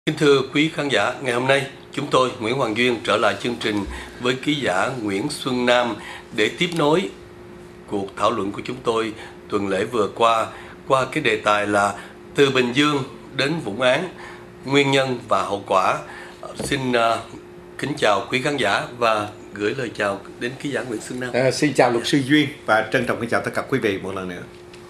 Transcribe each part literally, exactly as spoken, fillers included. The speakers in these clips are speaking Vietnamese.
Kính thưa quý khán giả, ngày hôm nay chúng tôi Nguyễn Hoàng Duyên trở lại chương trình với ký giả Nguyễn Xuân Nam để tiếp nối cuộc thảo luận của chúng tôi tuần lễ vừa qua qua cái đề tài là từ Bình Dương đến Vũng Áng, nguyên nhân và hậu quả. Xin uh, kính chào quý khán giả và gửi lời chào đến ký giả Nguyễn Xuân Nam. À, xin chào luật sư Duyên và trân trọng kính chào tất cả quý vị một lần nữa.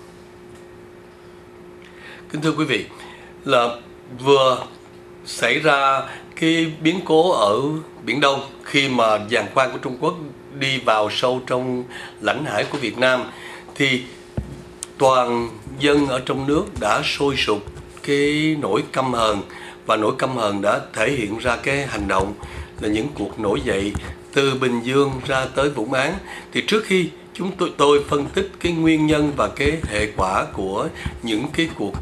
Kính thưa quý vị, là vừa xảy ra cái biến cố ở Biển Đông khi mà giàn khoan của Trung Quốc đi vào sâu trong lãnh hải của Việt Nam, thì toàn dân ở trong nước đã sôi sục cái nỗi căm hờn, và nỗi căm hờn đã thể hiện ra cái hành động là những cuộc nổi dậy từ Bình Dương ra tới Vũng Áng. Thì trước khi chúng tôi tôi phân tích cái nguyên nhân và cái hệ quả của những cái cuộc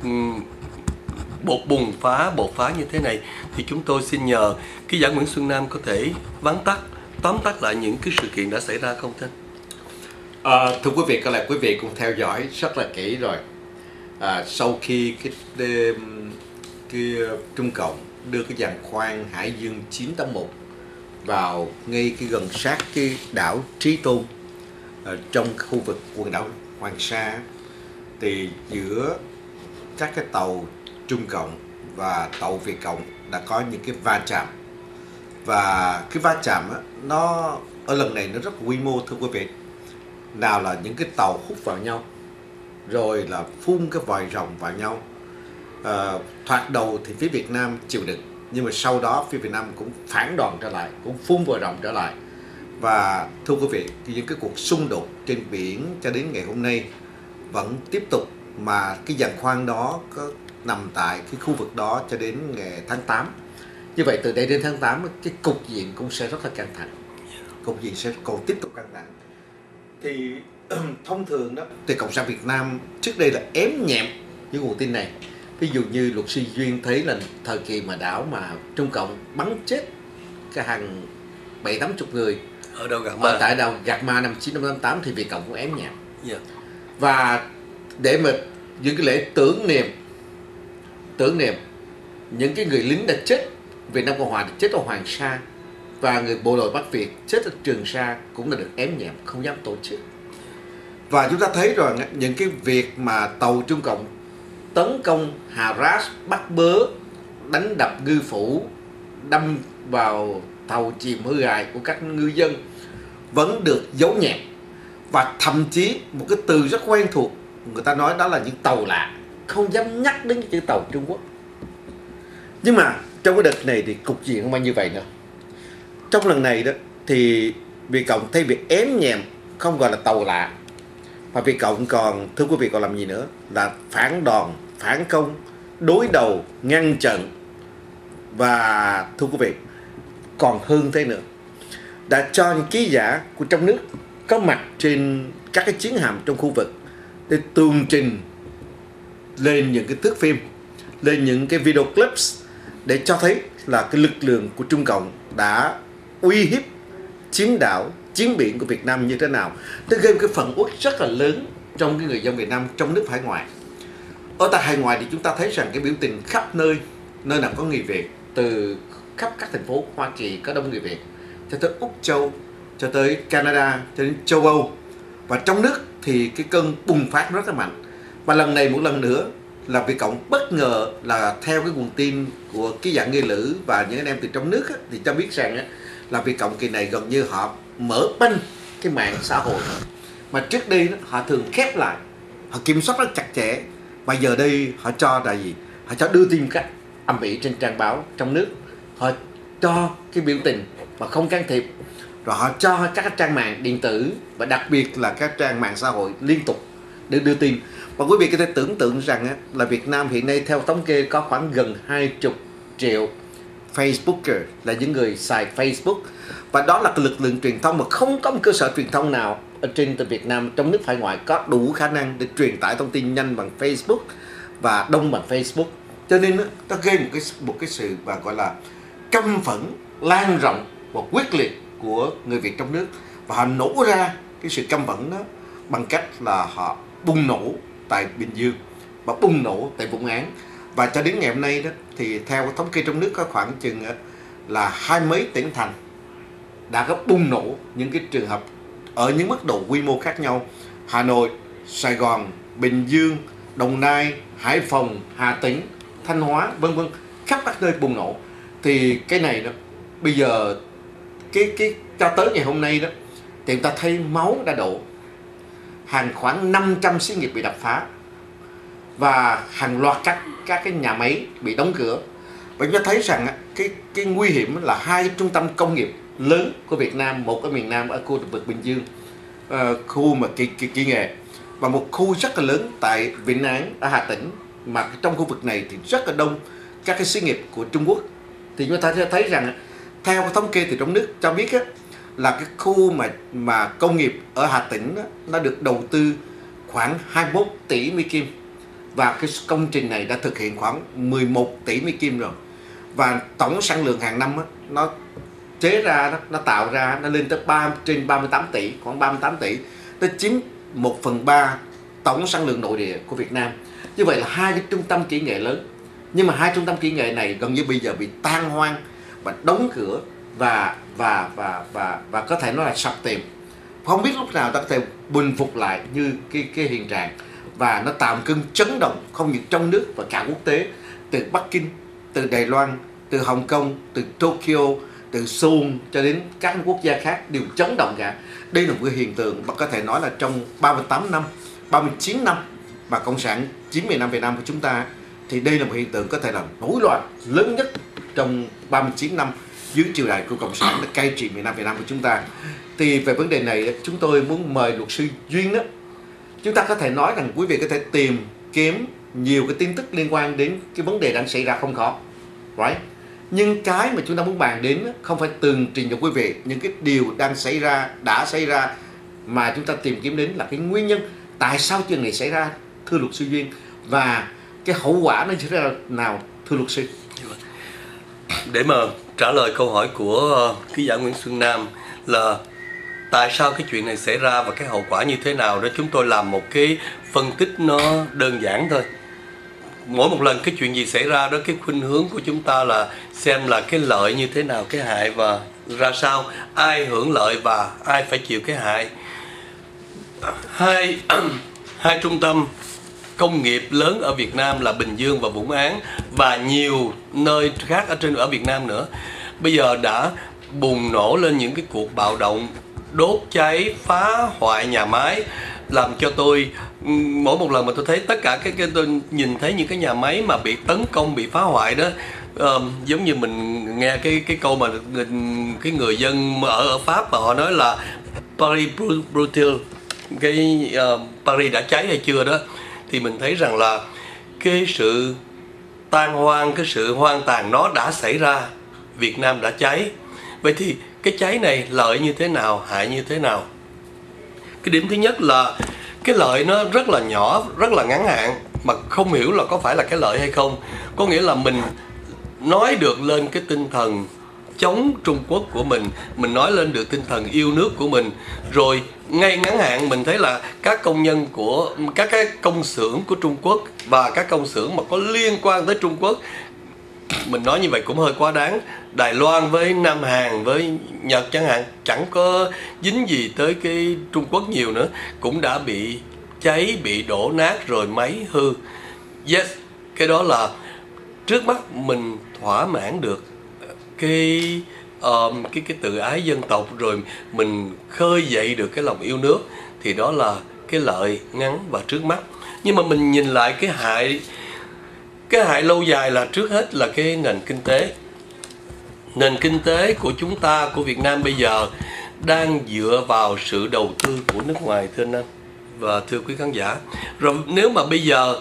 bột bùng phá, bột phá như thế này, thì chúng tôi xin nhờ ký giả Nguyễn Xuân Nam có thể vắn tắt, tóm tắt lại những cái sự kiện đã xảy ra không thưa? À, thưa quý vị, có lẽ quý vị cũng theo dõi rất là kỹ rồi. À, sau khi cái đêm cái Trung Cộng đưa cái giàn khoan Hải Dương chín tám một vào ngay cái gần sát cái đảo Trí Tôn ở trong khu vực quần đảo Hoàng Sa, thì giữa các cái tàu Trung Cộng và tàu Việt Cộng đã có những cái va chạm, và cái va chạm á, nó ở lần này nó rất quy mô thưa quý vị. Nào là những cái tàu hút vào nhau, rồi là phun cái vòi rồng vào nhau. À, thoạt đầu thì phía Việt Nam chịu đựng, nhưng mà sau đó phía Việt Nam cũng phản đòn trở lại, cũng phun vòi rồng trở lại. Và thưa quý vị, những cái cuộc xung đột trên biển cho đến ngày hôm nay vẫn tiếp tục, mà cái giàn khoan đó có nằm tại cái khu vực đó cho đến ngày tháng tám. Như vậy từ đây đến tháng tám cái cục diện cũng sẽ rất là căng thẳng, cục diện sẽ còn tiếp tục căng thẳng. Thì thông thường đó thì Cộng sản Việt Nam trước đây là ém nhẹm những nguồn tin này. Ví dụ như luật sư Duyên thấy là thời kỳ mà đảo mà Trung Cộng bắn chết cái hàng bảy tám chục người ở đâu Gạc Ma, ở tại đảo Gạc Ma năm chín năm tám, thì Việt Cộng cũng ém nhẹm. Yeah. Và để mà những cái lễ tưởng niệm tưởng niệm những cái người lính đã chết Việt Nam Cộng Hòa, đã chết ở Hoàng Sa, và người bộ đội Bắc Việt chết ở Trường Sa cũng là được ém nhẹm, không dám tổ chức. Và chúng ta thấy rồi, những cái việc mà tàu Trung Cộng tấn công, harass, bắt bớ, đánh đập ngư phủ, đâm vào tàu chìm hư hại của các ngư dân vẫn được giấu nhẹm. Và thậm chí một cái từ rất quen thuộc, người ta nói đó là những tàu lạ, không dám nhắc đến chữ tàu Trung Quốc. Nhưng mà trong cái đợt này thì cục diện không phải như vậy nữa. Trong lần này đó thì Việt Cộng thay vì ém nhẹm, không gọi là tàu lạ, mà Việt Cộng còn, thưa quý vị, còn làm gì nữa là phản đòn, phản công, đối đầu, ngăn chặn. Và thưa quý vị, còn hơn thế nữa, đã cho những ký giả của trong nước có mặt trên các cái chiến hạm trong khu vực để tường trình lên những cái thước phim, lên những cái video clips để cho thấy là cái lực lượng của Trung Cộng đã uy hiếp chiếm đảo, chiếm biển của Việt Nam như thế nào. Nó gây một cái phần uất rất là lớn trong cái người dân Việt Nam trong nước hải ngoại. Ở tại hải ngoại thì chúng ta thấy rằng cái biểu tình khắp nơi, nơi nào có người Việt, từ khắp các thành phố Hoa Kỳ có đông người Việt, cho tới Úc Châu, cho tới Canada, cho đến châu Âu. Và trong nước thì cái cơn bùng phát rất là mạnh. Và lần này một lần nữa là Việt Cộng bất ngờ là theo cái nguồn tin của ký giả Nghê Lữ và những anh em từ trong nước á, thì cho biết rằng á, là Việt Cộng kỳ này gần như họ mở banh cái mạng xã hội mà trước đây đó, họ thường khép lại, họ kiểm soát rất chặt chẽ. Và giờ đây họ cho là gì? Họ cho đưa tin cách ầm ĩ trên trang báo trong nước, họ cho cái biểu tình mà không can thiệp, rồi họ cho các trang mạng điện tử và đặc biệt là các trang mạng xã hội liên tục để đưa tin. Và quý vị có thể tưởng tượng rằng á, là Việt Nam hiện nay theo thống kê có khoảng gần hai mươi triệu Facebooker, là những người xài Facebook. Và đó là cái lực lượng truyền thông mà không có một cơ sở truyền thông nào ở trên Việt Nam trong nước hải ngoại có đủ khả năng để truyền tải thông tin nhanh bằng Facebook và đông bằng Facebook. Cho nên nó gây một cái một cái sự và gọi là căm phẫn lan rộng và quyết liệt của người Việt trong nước, và họ nổ ra cái sự căm phẫn đó bằng cách là họ bùng nổ tại Bình Dương và bùng nổ tại Vũng Áng. Và cho đến ngày hôm nay đó thì theo thống kê trong nước có khoảng chừng là hai mấy tỉnh thành đã có bùng nổ những cái trường hợp ở những mức độ quy mô khác nhau. Hà Nội, Sài Gòn, Bình Dương, Đồng Nai, Hải Phòng, Hà Tĩnh, Thanh Hóa, vân vân, khắp các nơi bùng nổ. Thì cái này đó bây giờ cái cái cho tới ngày hôm nay đó thì chúng ta thấy máu đã đổ, hàng khoảng năm trăm xí nghiệp bị đập phá và hàng loạt các các cái nhà máy bị đóng cửa. Và chúng ta thấy rằng cái cái nguy hiểm là hai trung tâm công nghiệp lớn của Việt Nam, một ở miền Nam ở khu vực Bình Dương, uh, khu mà kỹ, kỹ, kỹ nghệ, và một khu rất là lớn tại Vĩnh An ở Hà Tĩnh, mà trong khu vực này thì rất là đông các cái xí nghiệp của Trung Quốc. Thì chúng ta thấy rằng theo cái thống kê từ trong nước cho biết á, là cái khu mà mà công nghiệp ở Hà Tĩnh á, nó được đầu tư khoảng hai mươi mốt tỷ Mỹ Kim, và cái công trình này đã thực hiện khoảng mười một tỷ Mỹ Kim rồi, và tổng sản lượng hàng năm á, nó chế ra, nó, nó tạo ra nó lên tới ba trên ba mươi tám tỷ, khoảng ba mươi tám tỷ, nó chiếm một phần ba tổng sản lượng nội địa của Việt Nam. Như vậy là hai cái trung tâm kỹ nghệ lớn, nhưng mà hai trung tâm kỹ nghệ này gần như bây giờ bị tan hoang và đóng cửa và và và và và có thể nói là sập tiệm. Không biết lúc nào ta có thể bình phục lại như cái cái hiện trạng, và nó tạo một cơn chấn động không những trong nước và cả quốc tế, từ Bắc Kinh, từ Đài Loan, từ Hồng Kông, từ Tokyo, từ Seoul cho đến các quốc gia khác đều chấn động cả. Đây là một cái hiện tượng mà có thể nói là trong ba mươi tám năm, ba mươi chín năm mà Cộng sản chiếm miền Nam Việt Nam của chúng ta, thì đây là một hiện tượng có thể là nổi loạn lớn nhất trong ba mươi chín năm dưới triều đại của Cộng sản đã cai trị miền Nam Việt Nam của chúng ta. Thì về vấn đề này chúng tôi muốn mời luật sư Duyên đó. Chúng ta có thể nói rằng quý vị có thể tìm kiếm nhiều cái tin tức liên quan đến cái vấn đề đang xảy ra không khó, right? Nhưng cái mà chúng ta muốn bàn đến không phải tường trình cho quý vị những cái điều đang xảy ra, đã xảy ra, mà chúng ta tìm kiếm đến là cái nguyên nhân tại sao chuyện này xảy ra, thưa luật sư Duyên, và cái hậu quả nó sẽ ra nào, thưa luật sư. Để mà trả lời câu hỏi của ký giả Nguyễn Xuân Nam là tại sao cái chuyện này xảy ra và cái hậu quả như thế nào đó, chúng tôi làm một cái phân tích nó đơn giản thôi. Mỗi một lần cái chuyện gì xảy ra đó, cái khuynh hướng của chúng ta là xem là cái lợi như thế nào, cái hại và ra sao, ai hưởng lợi và ai phải chịu cái hại. Hai, hai trung tâm công nghiệp lớn ở Việt Nam là Bình Dương và Vũng Áng, và nhiều nơi khác ở trên ở Việt Nam nữa, bây giờ đã bùng nổ lên những cái cuộc bạo động, đốt cháy, phá hoại nhà máy, làm cho tôi mỗi một lần mà tôi thấy tất cả cái, cái tôi nhìn thấy những cái nhà máy mà bị tấn công, bị phá hoại đó, uh, giống như mình nghe cái cái câu mà người, cái người dân ở ở Pháp mà họ nói là Paris brûle, cái uh, Paris đã cháy hay chưa đó, thì mình thấy rằng là cái sự tan hoang, cái sự hoang tàn nó đã xảy ra, Việt Nam đã cháy. Vậy thì cái cháy này lợi như thế nào, hại như thế nào? Cái điểm thứ nhất là cái lợi nó rất là nhỏ, rất là ngắn hạn, mà không hiểu là có phải là cái lợi hay không. Có nghĩa là mình nói được lên cái tinh thần chống Trung Quốc của mình, mình nói lên được tinh thần yêu nước của mình, rồi ngay ngắn hạn mình thấy là các công nhân của các cái công xưởng của Trung Quốc và các công xưởng mà có liên quan tới Trung Quốc, mình nói như vậy cũng hơi quá đáng. Đài Loan với Nam Hàn với Nhật chẳng hạn, chẳng có dính gì tới cái Trung Quốc nhiều nữa, cũng đã bị cháy, bị đổ nát rồi máy hư. Yes, cái đó là trước mắt mình thỏa mãn được cái um, cái cái tự ái dân tộc, rồi mình khơi dậy được cái lòng yêu nước, thì đó là cái lợi ngắn và trước mắt. Nhưng mà mình nhìn lại cái hại, cái hại lâu dài là trước hết là cái nền kinh tế. Nền kinh tế của chúng ta, của Việt Nam bây giờ đang dựa vào sự đầu tư của nước ngoài, thưa anh và thưa quý khán giả. Rồi nếu mà bây giờ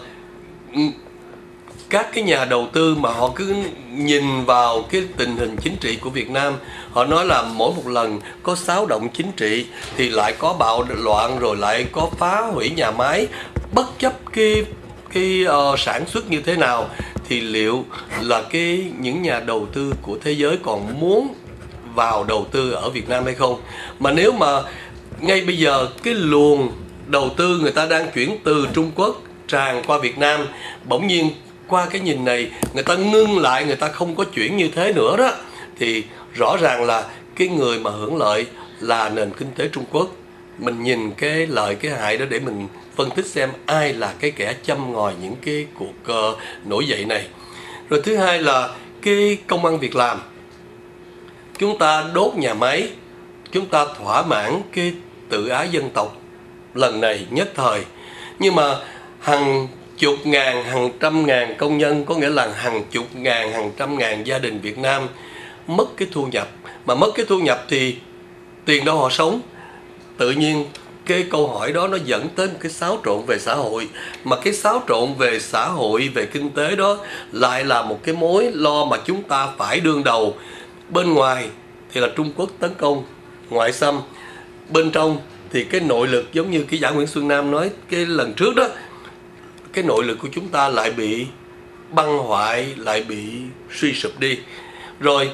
các cái nhà đầu tư mà họ cứ nhìn vào cái tình hình chính trị của Việt Nam, họ nói là mỗi một lần có xáo động chính trị thì lại có bạo loạn, rồi lại có phá hủy nhà máy, bất chấp cái cái uh, sản xuất như thế nào, thì liệu là cái những nhà đầu tư của thế giới còn muốn vào đầu tư ở Việt Nam hay không? Mà nếu mà ngay bây giờ cái luồng đầu tư người ta đang chuyển từ Trung Quốc tràn qua Việt Nam, bỗng nhiên qua cái nhìn này người ta ngưng lại, người ta không có chuyển như thế nữa đó, thì rõ ràng là cái người mà hưởng lợi là nền kinh tế Trung Quốc. Mình nhìn cái lợi cái hại đó để mình phân tích xem ai là cái kẻ châm ngòi những cái cuộc uh, nổi dậy này. Rồi thứ hai là cái công ăn việc làm. Chúng ta đốt nhà máy, chúng ta thỏa mãn cái tự ái dân tộc lần này nhất thời, nhưng mà hàng chục ngàn, hàng trăm ngàn công nhân, có nghĩa là hàng chục ngàn, hàng trăm ngàn gia đình Việt Nam mất cái thu nhập. Mà mất cái thu nhập thì tiền đâu họ sống. Tự nhiên cái câu hỏi đó nó dẫn tới một cái xáo trộn về xã hội, mà cái xáo trộn về xã hội, về kinh tế đó lại là một cái mối lo mà chúng ta phải đương đầu. Bên ngoài thì là Trung Quốc tấn công, ngoại xâm. Bên trong thì cái nội lực, giống như cái giả Nguyễn Xuân Nam nói cái lần trước đó, cái nội lực của chúng ta lại bị băng hoại, lại bị suy sụp đi. Rồi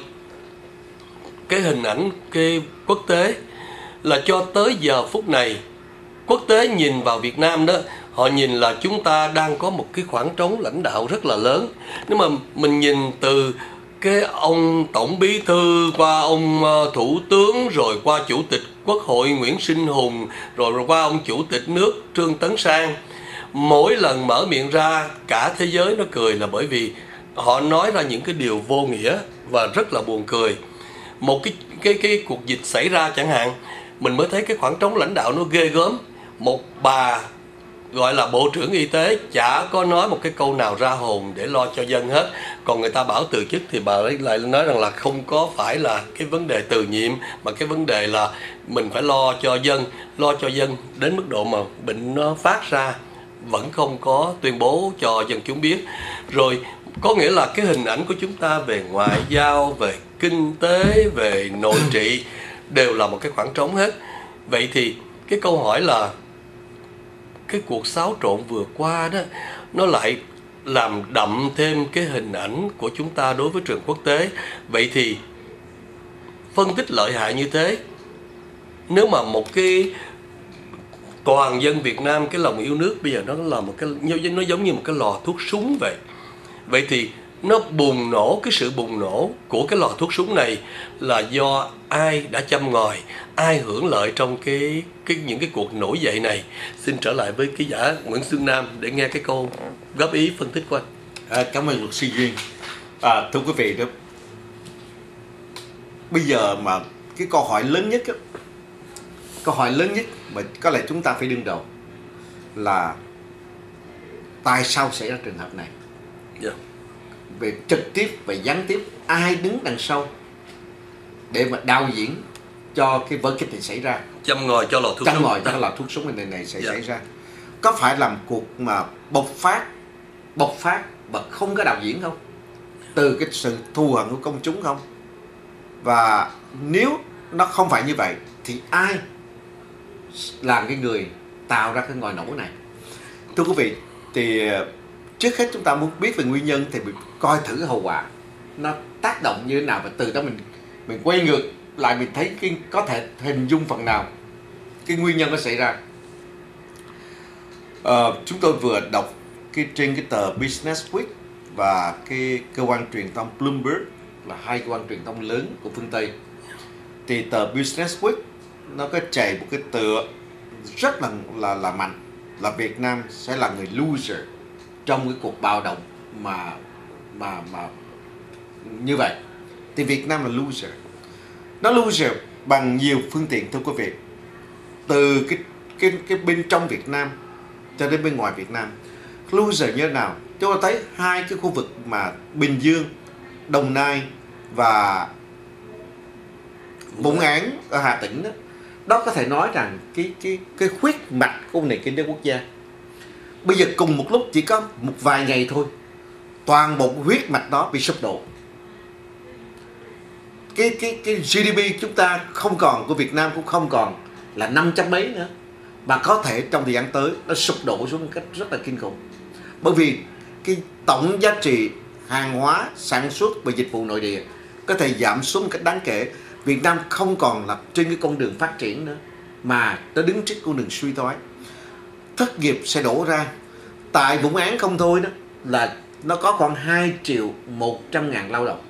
cái hình ảnh cái quốc tế là cho tới giờ phút này, quốc tế nhìn vào Việt Nam đó, họ nhìn là chúng ta đang có một cái khoảng trống lãnh đạo rất là lớn. Nếu mà mình nhìn từ cái ông tổng bí thư qua ông thủ tướng, rồi qua chủ tịch quốc hội Nguyễn Sinh Hùng, rồi, rồi qua ông chủ tịch nước Trương Tấn Sang, mỗi lần mở miệng ra cả thế giới nó cười, là bởi vì họ nói ra những cái điều vô nghĩa và rất là buồn cười. Một cái cái cái cuộc dịch xảy ra chẳng hạn, mình mới thấy cái khoảng trống lãnh đạo nó ghê gớm. Một bà gọi là Bộ trưởng Y tế chả có nói một cái câu nào ra hồn để lo cho dân hết. Còn người ta bảo từ chức thì bà ấy lại nói rằng là không có phải là cái vấn đề từ nhiệm, mà cái vấn đề là mình phải lo cho dân. Lo cho dân đến mức độ mà bệnh nó phát ra vẫn không có tuyên bố cho dân chúng biết. Rồi có nghĩa là cái hình ảnh của chúng ta về ngoại giao, về kinh tế, về nội trị đều là một cái khoảng trống hết. Vậy thì cái câu hỏi là cái cuộc xáo trộn vừa qua đó, nó lại làm đậm thêm cái hình ảnh của chúng ta đối với trường quốc tế. Vậy thì phân tích lợi hại như thế, nếu mà một cái toàn dân Việt Nam, cái lòng yêu nước bây giờ nó là một cái, nó giống như một cái lò thuốc súng vậy. Vậy thì nó bùng nổ, cái sự bùng nổ của cái lò thuốc súng này là do ai đã châm ngòi, ai hưởng lợi trong cái cái những cái cuộc nổi dậy này. Xin trở lại với ký giả Nguyễn Xuân Nam để nghe cái câu góp ý phân tích của anh. À, cảm ơn luật sư Duyên. À, thưa quý vị đó, bây giờ mà cái câu hỏi lớn nhất đó, câu hỏi lớn nhất mà có lẽ chúng ta phải đương đầu là tại sao xảy ra trường hợp này? Yeah. Về trực tiếp và gián tiếp, ai đứng đằng sau để mà đạo diễn cho cái vở kịch này xảy ra, châm ngòi cho lò thuốc châm súng, ngòi cho cái lò thuốc súng này này sẽ Yeah. xảy ra? Có phải là một cuộc mà bộc phát bộc phát mà không có đạo diễn không, từ cái sự thù hận của công chúng không? Và nếu nó không phải như vậy thì ai làm cái người tạo ra cái ngòi nổ này? Thưa quý vị, thì trước hết chúng ta muốn biết về nguyên nhân thì mình coi thử hậu quả nó tác động như thế nào, và từ đó mình mình quay ngược lại, mình thấy cái có thể hình dung phần nào cái nguyên nhân nó xảy ra. Ờ, chúng tôi vừa đọc cái trên cái tờ Business Week và cái cơ quan truyền thông Bloomberg, là hai cơ quan truyền thông lớn của phương Tây, thì tờ Business Week nó có chạy một cái tựa rất là là là mạnh, là Việt Nam sẽ là người loser trong cái cuộc bạo động mà mà mà như vậy. Thì Việt Nam là loser. Nó loser bằng nhiều phương tiện, thưa quý vị. Từ cái cái cái bên trong Việt Nam cho đến bên ngoài Việt Nam. Loser như thế nào? Chúng ta thấy hai cái khu vực mà Bình Dương, Đồng Nai và Vũng Áng ở Hà Tĩnh đó, đó có thể nói rằng cái cái cái huyết mạch của nền kinh tế quốc gia. Bây giờ cùng một lúc chỉ có một vài ngày thôi, toàn bộ huyết mạch đó bị sụp đổ. Cái cái cái giê đê pê chúng ta không còn, của Việt Nam cũng không còn là năm trăm mấy nữa, mà có thể trong thời gian tới nó sụp đổ xuống một cách rất là kinh khủng. Bởi vì cái tổng giá trị hàng hóa sản xuất và dịch vụ nội địa có thể giảm xuống một cách đáng kể. Việt Nam không còn là trên cái con đường phát triển nữa, mà nó đứng trước con đường suy thoái. Thất nghiệp sẽ đổ ra. Tại Vũng Áng không thôi đó, là nó có khoảng hai triệu một trăm ngàn lao động.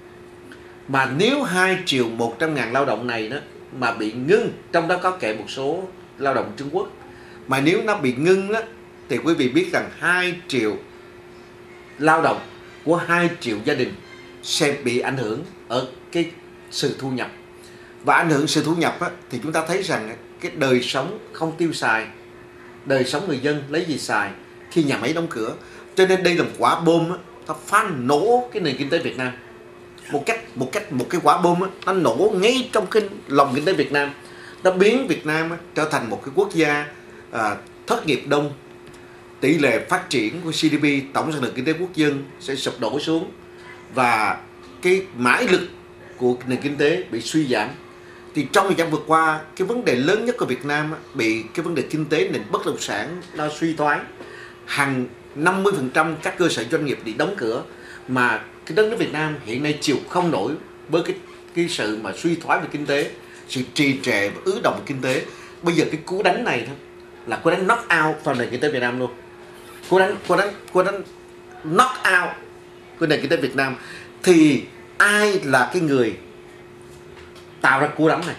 Mà nếu hai triệu một trăm ngàn lao động này đó mà bị ngưng, trong đó có kể một số lao động Trung Quốc, mà nếu nó bị ngưng đó, thì quý vị biết rằng hai triệu lao động của hai triệu gia đình sẽ bị ảnh hưởng ở cái sự thu nhập. Và ảnh hưởng sự thu nhập á, thì chúng ta thấy rằng cái đời sống không tiêu xài, đời sống người dân lấy gì xài khi nhà máy đóng cửa. Cho nên đây là một quả bom á, nó phá nổ cái nền kinh tế Việt Nam một cách một cách một cái quả bom á, nó nổ ngay trong cái lòng kinh tế Việt Nam. Nó biến Việt Nam á, trở thành một cái quốc gia à, thất nghiệp đông, tỷ lệ phát triển của giê đê pê, tổng sản lượng kinh tế quốc dân sẽ sụp đổ xuống, và cái mãi lực của nền kinh tế bị suy giảm. Thì trong thời gian vừa qua, cái vấn đề lớn nhất của Việt Nam á, bị cái vấn đề kinh tế nền bất động sản nó suy thoái. Hàng năm mươi phần trăm các cơ sở doanh nghiệp bị đóng cửa, mà cái đất nước Việt Nam hiện nay chịu không nổi với cái cái sự mà suy thoái về kinh tế, sự trì trệ và ứ động về kinh tế. Bây giờ cái cú đánh này thôi là cú đánh knock out vào nền kinh tế Việt Nam luôn. Cú đánh cú đánh cú đánh knock out của nền kinh tế Việt Nam. Thì ai là cái người tạo ra cú đánh này?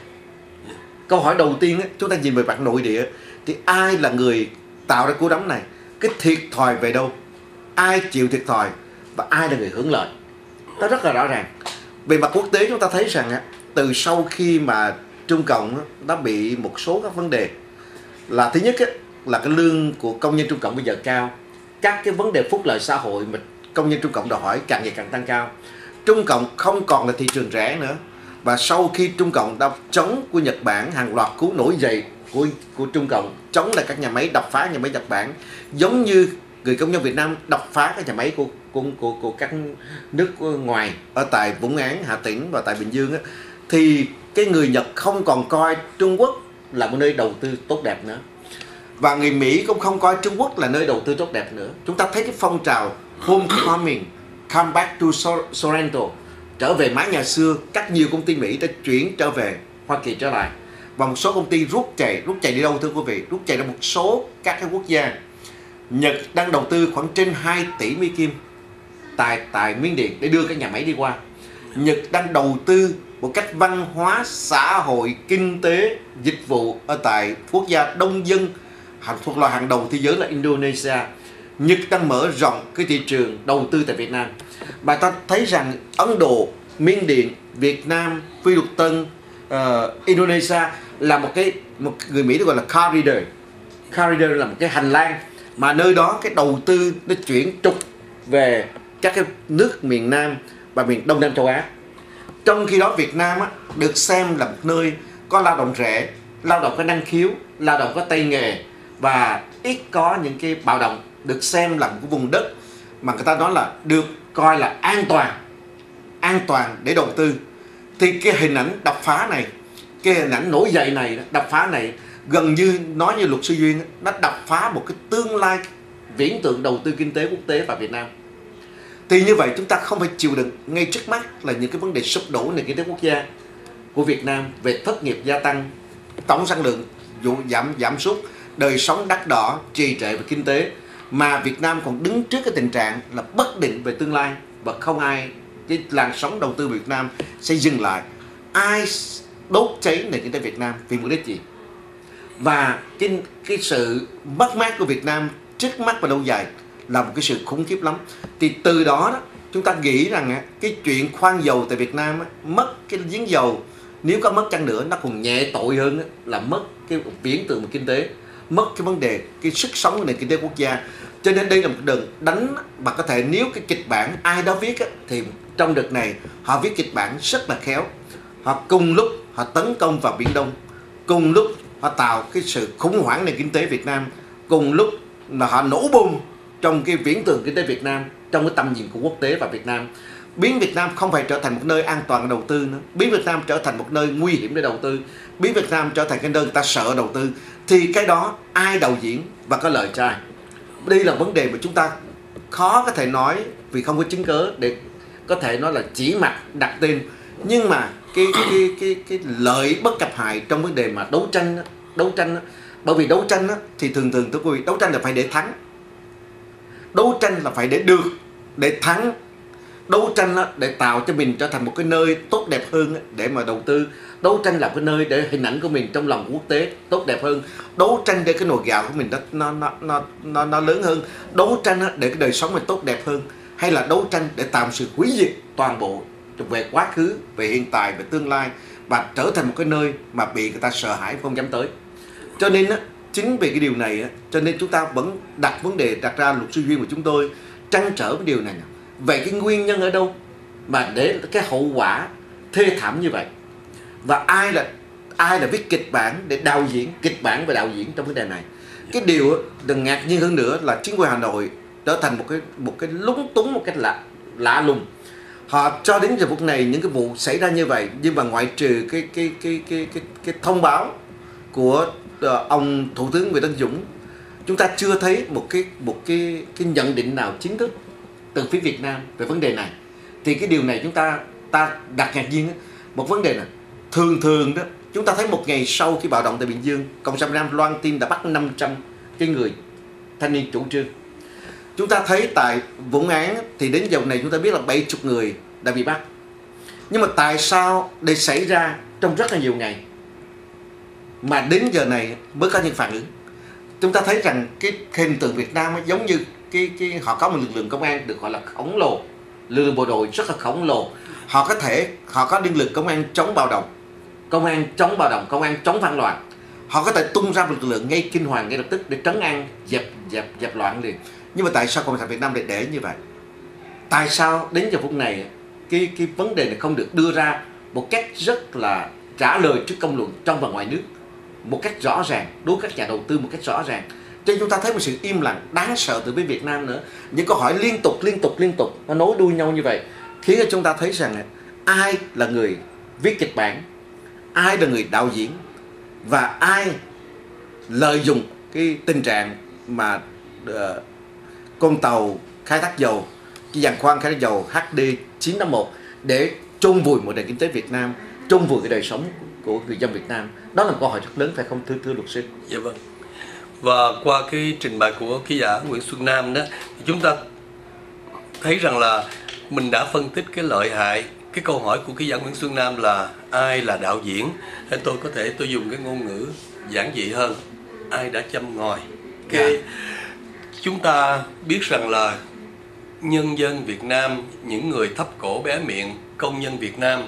Câu hỏi đầu tiên ấy, chúng ta nhìn về mặt nội địa thì ai là người tạo ra cú đánh này? Cái thiệt thòi về đâu? Ai chịu thiệt thòi và ai là người hưởng lợi? Nó rất là rõ ràng. Về mặt quốc tế chúng ta thấy rằng từ sau khi mà Trung Cộng đã bị một số các vấn đề, là thứ nhất là cái lương của công nhân Trung Cộng bây giờ cao, các cái vấn đề phúc lợi xã hội mà công nhân Trung Cộng đòi hỏi càng ngày càng tăng cao. Trung Cộng không còn là thị trường rẻ nữa. Và sau khi Trung Cộng đã chống của Nhật Bản, hàng loạt cú nổi dậy của của Trung Cộng chống lại các nhà máy, đập phá nhà máy Nhật Bản, giống như người công nhân Việt Nam đập phá các nhà máy của của của, của các nước ngoài ở tại Vũng Áng, Hà Tĩnh và tại Bình Dương á, thì cái người Nhật không còn coi Trung Quốc là một nơi đầu tư tốt đẹp nữa, và người Mỹ cũng không coi Trung Quốc là nơi đầu tư tốt đẹp nữa. Chúng ta thấy cái phong trào homecoming, come back to Sorrento, trở về mái nhà xưa. Các nhiều công ty Mỹ đã chuyển trở về Hoa Kỳ trở lại, và một số công ty rút chạy. Rút chạy đi đâu thưa quý vị? Rút chạy ra một số các cái quốc gia. Nhật đang đầu tư khoảng trên hai tỷ Mỹ Kim tại tại Miến Điện để đưa các nhà máy đi qua. Nhật đang đầu tư một cách văn hóa, xã hội, kinh tế, dịch vụ ở tại quốc gia đông dân thuộc loại hàng đầu thế giới là Indonesia. Nhật đang mở rộng cái thị trường đầu tư tại Việt Nam. Và ta thấy rằng Ấn Độ, Miến Điện, Việt Nam, Phi Luật Tân, uh, Indonesia là một cái một người Mỹ gọi là corridor. Corridor là một cái hành lang mà nơi đó cái đầu tư nó chuyển trục về các cái nước miền Nam và miền Đông Nam châu Á. Trong khi đó Việt Nam á, được xem là một nơi có lao động rẻ, lao động có năng khiếu, lao động có tay nghề và ít có những cái bạo động, được xem là một cái vùng đất mà người ta nói là được coi là an toàn, an toàn để đầu tư. Thì cái hình ảnh đập phá này, cái hình ảnh nổi dậy này, đập phá này gần như nói như luật sư Duyên, nó đập phá một cái tương lai viễn tượng đầu tư kinh tế quốc tế vào Việt Nam. Thì như vậy chúng ta không phải chịu đựng ngay trước mắt là những cái vấn đề sụp đổ nền kinh tế quốc gia của Việt Nam về thất nghiệp gia tăng, tổng sản lượng dụ giảm giảm sút, đời sống đắt đỏ, trì trệ về kinh tế, mà Việt Nam còn đứng trước cái tình trạng là bất định về tương lai, và không ai, cái làn sóng đầu tư Việt Nam sẽ dừng lại. Ai đốt cháy nền kinh tế Việt Nam vì mục đích gì? Và cái, cái sự mất mát của Việt Nam trước mắt và lâu dài là một cái sự khủng khiếp lắm. Thì từ đó, đó chúng ta nghĩ rằng cái chuyện khoan dầu tại Việt Nam mất cái giếng dầu, nếu có mất chăng nữa nó còn nhẹ tội hơn là mất cái viễn tượng về kinh tế, mất cái vấn đề cái sức sống của nền kinh tế quốc gia. Cho nên đây là một đợt đánh mà có thể nếu cái kịch bản ai đó viết á, thì trong đợt này họ viết kịch bản rất là khéo. Họ cùng lúc họ tấn công vào Biển Đông, cùng lúc họ tạo cái sự khủng hoảng nền kinh tế Việt Nam, cùng lúc là họ nổ bom trong cái viễn tượng kinh tế Việt Nam, trong cái tầm nhìn của quốc tế và Việt Nam, biến Việt Nam không phải trở thành một nơi an toàn để đầu tư nữa, biến Việt Nam trở thành một nơi nguy hiểm để đầu tư, biến Việt Nam trở thành cái nơi người ta sợ đầu tư. Thì cái đó ai đầu diễn và có lợi cho ai? Đây là vấn đề mà chúng ta khó có thể nói vì không có chứng cớ để có thể nói là chỉ mặt đặt tên. Nhưng mà cái cái cái cái lợi bất cập hại trong vấn đề mà đấu tranh đấu tranh bởi vì đấu tranh thì thường thường thưa quý vị, đấu tranh là phải để thắng, đấu tranh là phải để được, để thắng, đấu tranh để tạo cho mình trở thành một cái nơi tốt đẹp hơn để mà đầu tư, đấu tranh làm cái nơi để hình ảnh của mình trong lòng quốc tế tốt đẹp hơn, đấu tranh để cái nồi gạo của mình nó nó nó nó nó lớn hơn, đấu tranh để cái đời sống mình tốt đẹp hơn, hay là đấu tranh để tạo sự hủy diệt toàn bộ về quá khứ, về hiện tại, về tương lai, và trở thành một cái nơi mà bị người ta sợ hãi không dám tới. Cho nên á, chính vì cái điều này á, cho nên chúng ta vẫn đặt vấn đề đặt ra, luật sư Duyên của chúng tôi trăn trở với điều này nè. Vậy cái nguyên nhân ở đâu mà để cái hậu quả thê thảm như vậy? Và ai là ai là viết kịch bản để đạo diễn, kịch bản và đạo diễn trong vấn đề này? Cái điều đừng ngạc nhiên hơn nữa là chính quyền Hà Nội trở thành một cái một cái lúng túng, một cách lạ lạ lùng. Họ cho đến giờ phút này những cái vụ xảy ra như vậy, nhưng mà ngoại trừ cái cái cái cái cái, cái thông báo của uh, ông Thủ tướng Nguyễn Tấn Dũng, chúng ta chưa thấy một cái một cái cái nhận định nào chính thức từ phía Việt Nam về vấn đề này. Thì cái điều này chúng ta ta đặt ngạc nhiên. Một vấn đề này thường thường đó, chúng ta thấy một ngày sau khi bạo động tại Bình Dương, Cộng sản Việt Nam loan tin đã bắt năm trăm cái người thanh niên chủ trương. Chúng ta thấy tại Vũng Áng thì đến giờ này chúng ta biết là bảy mươi người đã bị bắt. Nhưng mà tại sao để xảy ra trong rất là nhiều ngày mà đến giờ này mới có những phản ứng? Chúng ta thấy rằng cái hình tượng Việt Nam giống như cái, cái họ có một lực lượng công an được gọi là khổng lồ, lực lượng bộ đội rất là khổng lồ. Họ có thể họ có năng lực công an chống bạo động, công an chống bạo động, công an chống phản loạn. Họ có thể tung ra một lực lượng ngay kinh hoàng ngay lập tức để trấn an, dẹp dẹp dẹp loạn liền. Nhưng mà tại sao Cộng sản Việt Nam lại để như vậy? Tại sao đến giờ phút này cái cái vấn đề này không được đưa ra một cách rất là trả lời trước công luận trong và ngoài nước, một cách rõ ràng đối với các nhà đầu tư một cách rõ ràng? Cho nên chúng ta thấy một sự im lặng đáng sợ từ phía Việt Nam nữa. Những câu hỏi liên tục liên tục liên tục nó nối đuôi nhau như vậy khiến cho chúng ta thấy rằng ai là người viết kịch bản, ai là người đạo diễn, và ai lợi dụng cái tình trạng mà uh, con tàu khai thác dầu, cái giàn khoan khai thác dầu H D chín năm một để chôn vùi một nền kinh tế Việt Nam, chôn vùi cái đời sống của người dân Việt Nam. Đó là một câu hỏi rất lớn, phải không thưa thưa luật sư? Dạ vâng. Và qua cái trình bày của ký giả Nguyễn Xuân Nam đó, thì chúng ta thấy rằng là mình đã phân tích cái lợi hại. Cái câu hỏi của ký giả Nguyễn Xuân Nam là ai là đạo diễn, hay tôi có thể tôi dùng cái ngôn ngữ giản dị hơn, ai đã châm ngòi cái yeah. Chúng ta biết rằng là nhân dân Việt Nam, những người thấp cổ bé miệng, công nhân Việt Nam,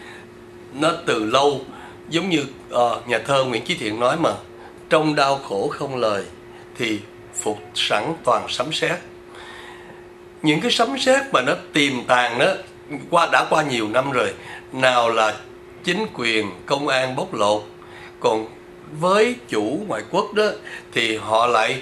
nó từ lâu giống như uh, nhà thơ Nguyễn Chí Thiện nói mà, trong đau khổ không lời thì phục sẵn toàn sấm sét. Những cái sấm sét mà nó tiềm tàng đó qua đã qua nhiều năm rồi, nào là chính quyền công an bóc lột, còn với chủ ngoại quốc đó thì họ lại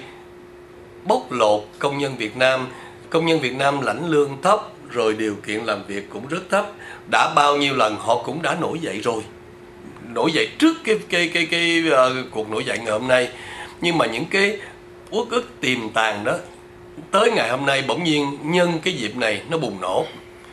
bóc lột công nhân Việt Nam. Công nhân Việt Nam lãnh lương thấp, rồi điều kiện làm việc cũng rất thấp. Đã bao nhiêu lần họ cũng đã nổi dậy rồi, nổi dậy trước cái cái cái cái, cái uh, cuộc nổi dậy ngày hôm nay. Nhưng mà những cái uất ức tiềm tàng đó tới ngày hôm nay bỗng nhiên nhân cái dịp này nó bùng nổ.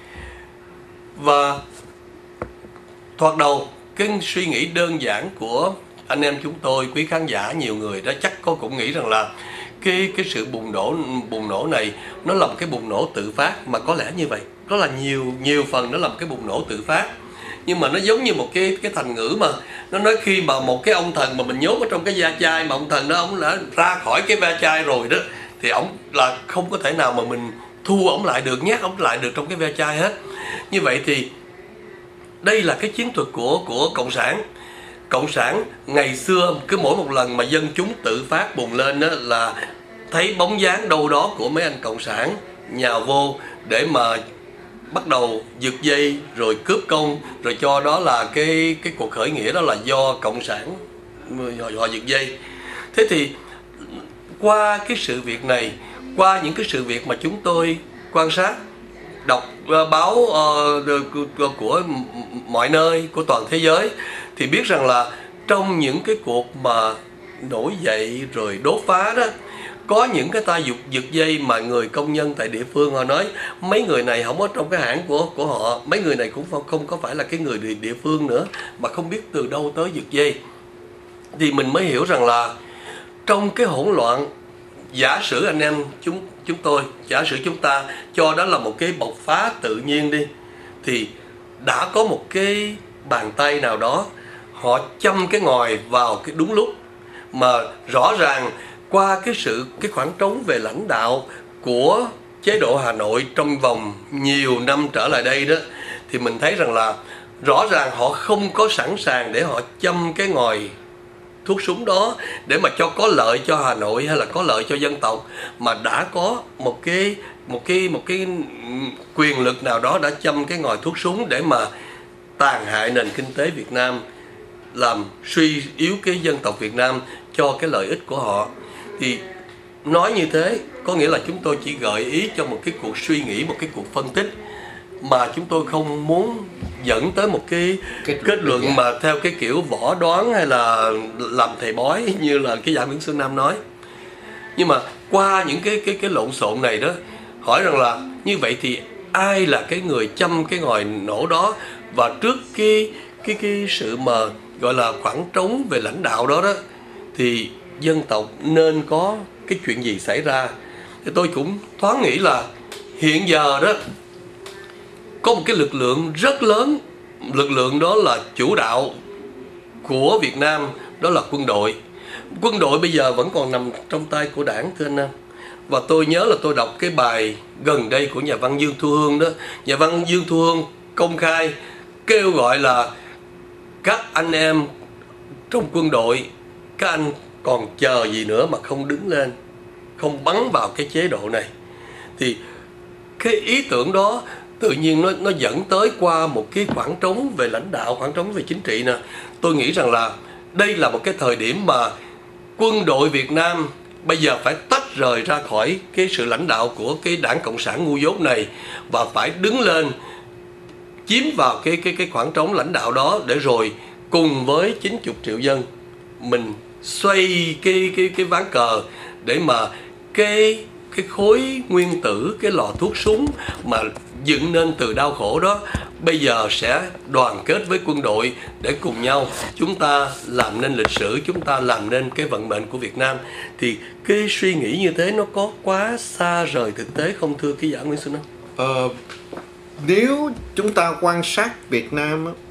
Và thoạt đầu cái suy nghĩ đơn giản của anh em chúng tôi, quý khán giả nhiều người đó chắc có cũng nghĩ rằng là cái cái sự bùng nổ bùng nổ này nó là một cái bùng nổ tự phát, mà có lẽ như vậy. Đó là nhiều nhiều phần nó là một cái bùng nổ tự phát. Nhưng mà nó giống như một cái cái thành ngữ mà nó nói khi mà một cái ông thần mà mình nhốt ở trong cái da chai, mà ông thần đó ông đã ra khỏi cái da chai rồi đó, thì ông là không có thể nào mà mình thu ông lại được, nhét ông lại được trong cái ve chai hết. Như vậy thì đây là cái chiến thuật của của cộng sản. Cộng sản ngày xưa cứ mỗi một lần mà dân chúng tự phát bùng lên đó là thấy bóng dáng đâu đó của mấy anh cộng sản nhào vô để mà bắt đầu giật dây rồi cướp công, rồi cho đó là cái cái cuộc khởi nghĩa đó là do cộng sản họ, họ giật dây. Thế thì qua cái sự việc này, qua những cái sự việc mà chúng tôi quan sát, đọc uh, báo uh, của mọi nơi, của toàn thế giới, thì biết rằng là trong những cái cuộc mà nổi dậy rồi đốt phá đó, có những cái tay giật giật dây mà người công nhân tại địa phương họ nói mấy người này không ở trong cái hãng của của họ, mấy người này cũng không, không có phải là cái người địa, địa phương nữa, mà không biết từ đâu tới giật dây. Thì mình mới hiểu rằng là trong cái hỗn loạn giả sử anh em chúng chúng tôi, giả sử chúng ta cho đó là một cái bộc phá tự nhiên đi, thì đã có một cái bàn tay nào đó họ châm cái ngòi vào cái đúng lúc, mà rõ ràng qua cái sự cái khoảng trống về lãnh đạo của chế độ Hà Nội trong vòng nhiều năm trở lại đây đó, thì mình thấy rằng là rõ ràng họ không có sẵn sàng để họ châm cái ngòi thuốc súng đó để mà cho có lợi cho Hà Nội hay là có lợi cho dân tộc, mà đã có một cái một cái một cái quyền lực nào đó đã châm cái ngòi thuốc súng để mà tàn hại nền kinh tế Việt Nam, làm suy yếu cái dân tộc Việt Nam cho cái lợi ích của họ. Thì nói như thế có nghĩa là chúng tôi chỉ gợi ý cho một cái cuộc suy nghĩ, một cái cuộc phân tích, mà chúng tôi không muốn dẫn tới một cái kết, kết luận dạ. mà theo cái kiểu võ đoán hay là làm thầy bói như là cái giả Nguyễn Xuân Nam nói. Nhưng mà qua những cái cái cái lộn xộn này đó, hỏi rằng là như vậy thì ai là cái người châm cái ngòi nổ đó, và trước cái cái cái sự mà gọi là khoảng trống về lãnh đạo đó đó, thì dân tộc nên có cái chuyện gì xảy ra. Thì tôi cũng thoáng nghĩ là hiện giờ đó có một cái lực lượng rất lớn, lực lượng đó là chủ đạo của Việt Nam, đó là quân đội. Quân đội bây giờ vẫn còn nằm trong tay của đảng, thưa anh Nam. Và tôi nhớ là tôi đọc cái bài gần đây của nhà văn Dương Thu Hương đó. Nhà văn Dương Thu Hương công khai kêu gọi là các anh em trong quân đội, các anh còn chờ gì nữa mà không đứng lên, không bắn vào cái chế độ này. Thì cái ý tưởng đó tự nhiên nó, nó dẫn tới qua một cái khoảng trống về lãnh đạo, khoảng trống về chính trị nè. Tôi nghĩ rằng là đây là một cái thời điểm mà quân đội Việt Nam bây giờ phải tách rời ra khỏi cái sự lãnh đạo của cái đảng Cộng sản ngu dốt này, và phải đứng lên chiếm vào cái cái cái khoảng trống lãnh đạo đó, để rồi cùng với chín mươi triệu dân mình xoay cái cái cái ván cờ để mà cái cái khối nguyên tử, cái lò thuốc súng mà dựng nên từ đau khổ đó bây giờ sẽ đoàn kết với quân đội để cùng nhau chúng ta làm nên lịch sử, chúng ta làm nên cái vận mệnh của Việt Nam. Thì cái suy nghĩ như thế nó có quá xa rời thực tế không, thưa ký giả Nguyễn Xuân Nam? Ờ, nếu chúng ta quan sát Việt Nam á,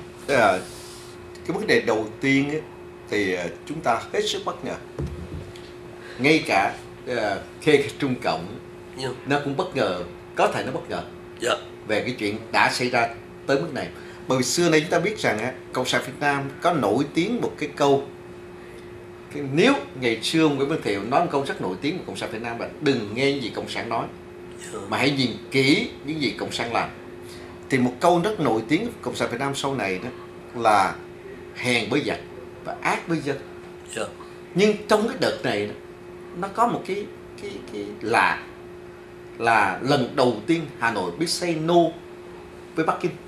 cái vấn đề đầu tiên á, thì chúng ta hết sức bất ngờ. Ngay cả uh, khi Trung Cộng yeah. nó cũng bất ngờ, có thể nó bất ngờ yeah. về cái chuyện đã xảy ra tới mức này. Bởi xưa nay chúng ta biết rằng á, Cộng sản Việt Nam có nổi tiếng một cái câu, cái, nếu ngày xưa ông Nguyễn Văn Thiệu nói một câu rất nổi tiếng của Cộng sản Việt Nam là đừng nghe những gì Cộng sản nói, yeah. mà hãy nhìn kỹ những gì Cộng sản làm. Thì một câu rất nổi tiếng của Cộng sản Việt Nam sau này đó là hèn với giặc và ác với dân. Yeah. Nhưng trong cái đợt này đó, nó có một cái cái cái lạ là lần đầu tiên Hà Nội biết say no với Bắc Kinh,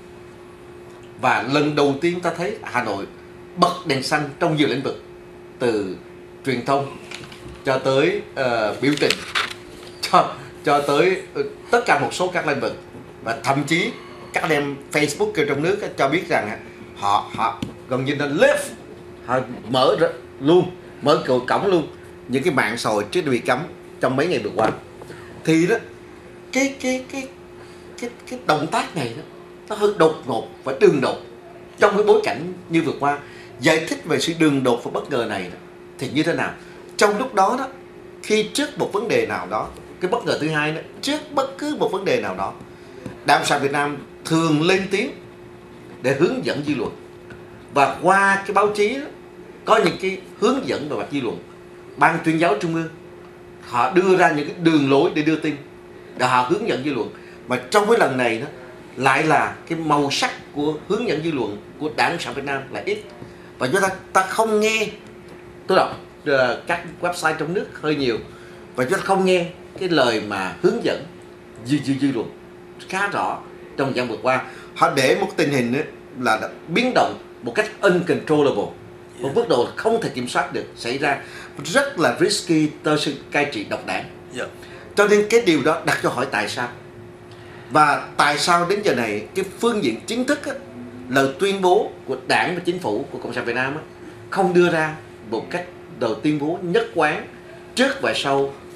và lần đầu tiên ta thấy Hà Nội bật đèn xanh trong nhiều lĩnh vực, từ truyền thông cho tới uh, biểu tình, cho cho tới uh, tất cả một số các lĩnh vực, và thậm chí các anh em Facebook trong nước cho biết rằng họ họ gần như là live, họ mở luôn, mở cửa cổng luôn những cái mạng xã hội trước bị cấm trong mấy ngày vừa qua. Thì đó cái cái cái cái cái động tác này đó, nó hơi đột ngột và đường đột trong cái bối cảnh như vừa qua. Giải thích về sự đường đột và bất ngờ này đó, thì như thế nào? Trong lúc đó đó, khi trước một vấn đề nào đó, cái bất ngờ thứ hai đó, trước bất cứ một vấn đề nào đó, Đảng Cộng sản Việt Nam thường lên tiếng để hướng dẫn dư luận, và qua cái báo chí đó, có những cái hướng dẫn về mặt dư luận. Ban tuyên giáo trung ương họ đưa ra những cái đường lối để đưa tin, để họ hướng dẫn dư luận. Mà trong cái lần này đó lại là cái màu sắc của hướng dẫn dư luận của Đảng Cộng sản Việt Nam là ít, và chúng ta ta không nghe. Tôi đọc uh, các website trong nước hơi nhiều, và chúng ta không nghe cái lời mà hướng dẫn dư dư dư luận khá rõ trong thời gian vừa qua. Họ để một tình hình ấy là biến động một cách uncontrollable, một mức độ không thể kiểm soát được xảy ra, rất là risky cho sự cai trị độc đảng. Yeah. Cho nên cái điều đó đặt cho hỏi tại sao, và tại sao đến giờ này cái phương diện chính thức á, lời tuyên bố của đảng và chính phủ của Cộng sản Việt Nam á, không đưa ra một cách đầu tuyên bố nhất quán trước và sau,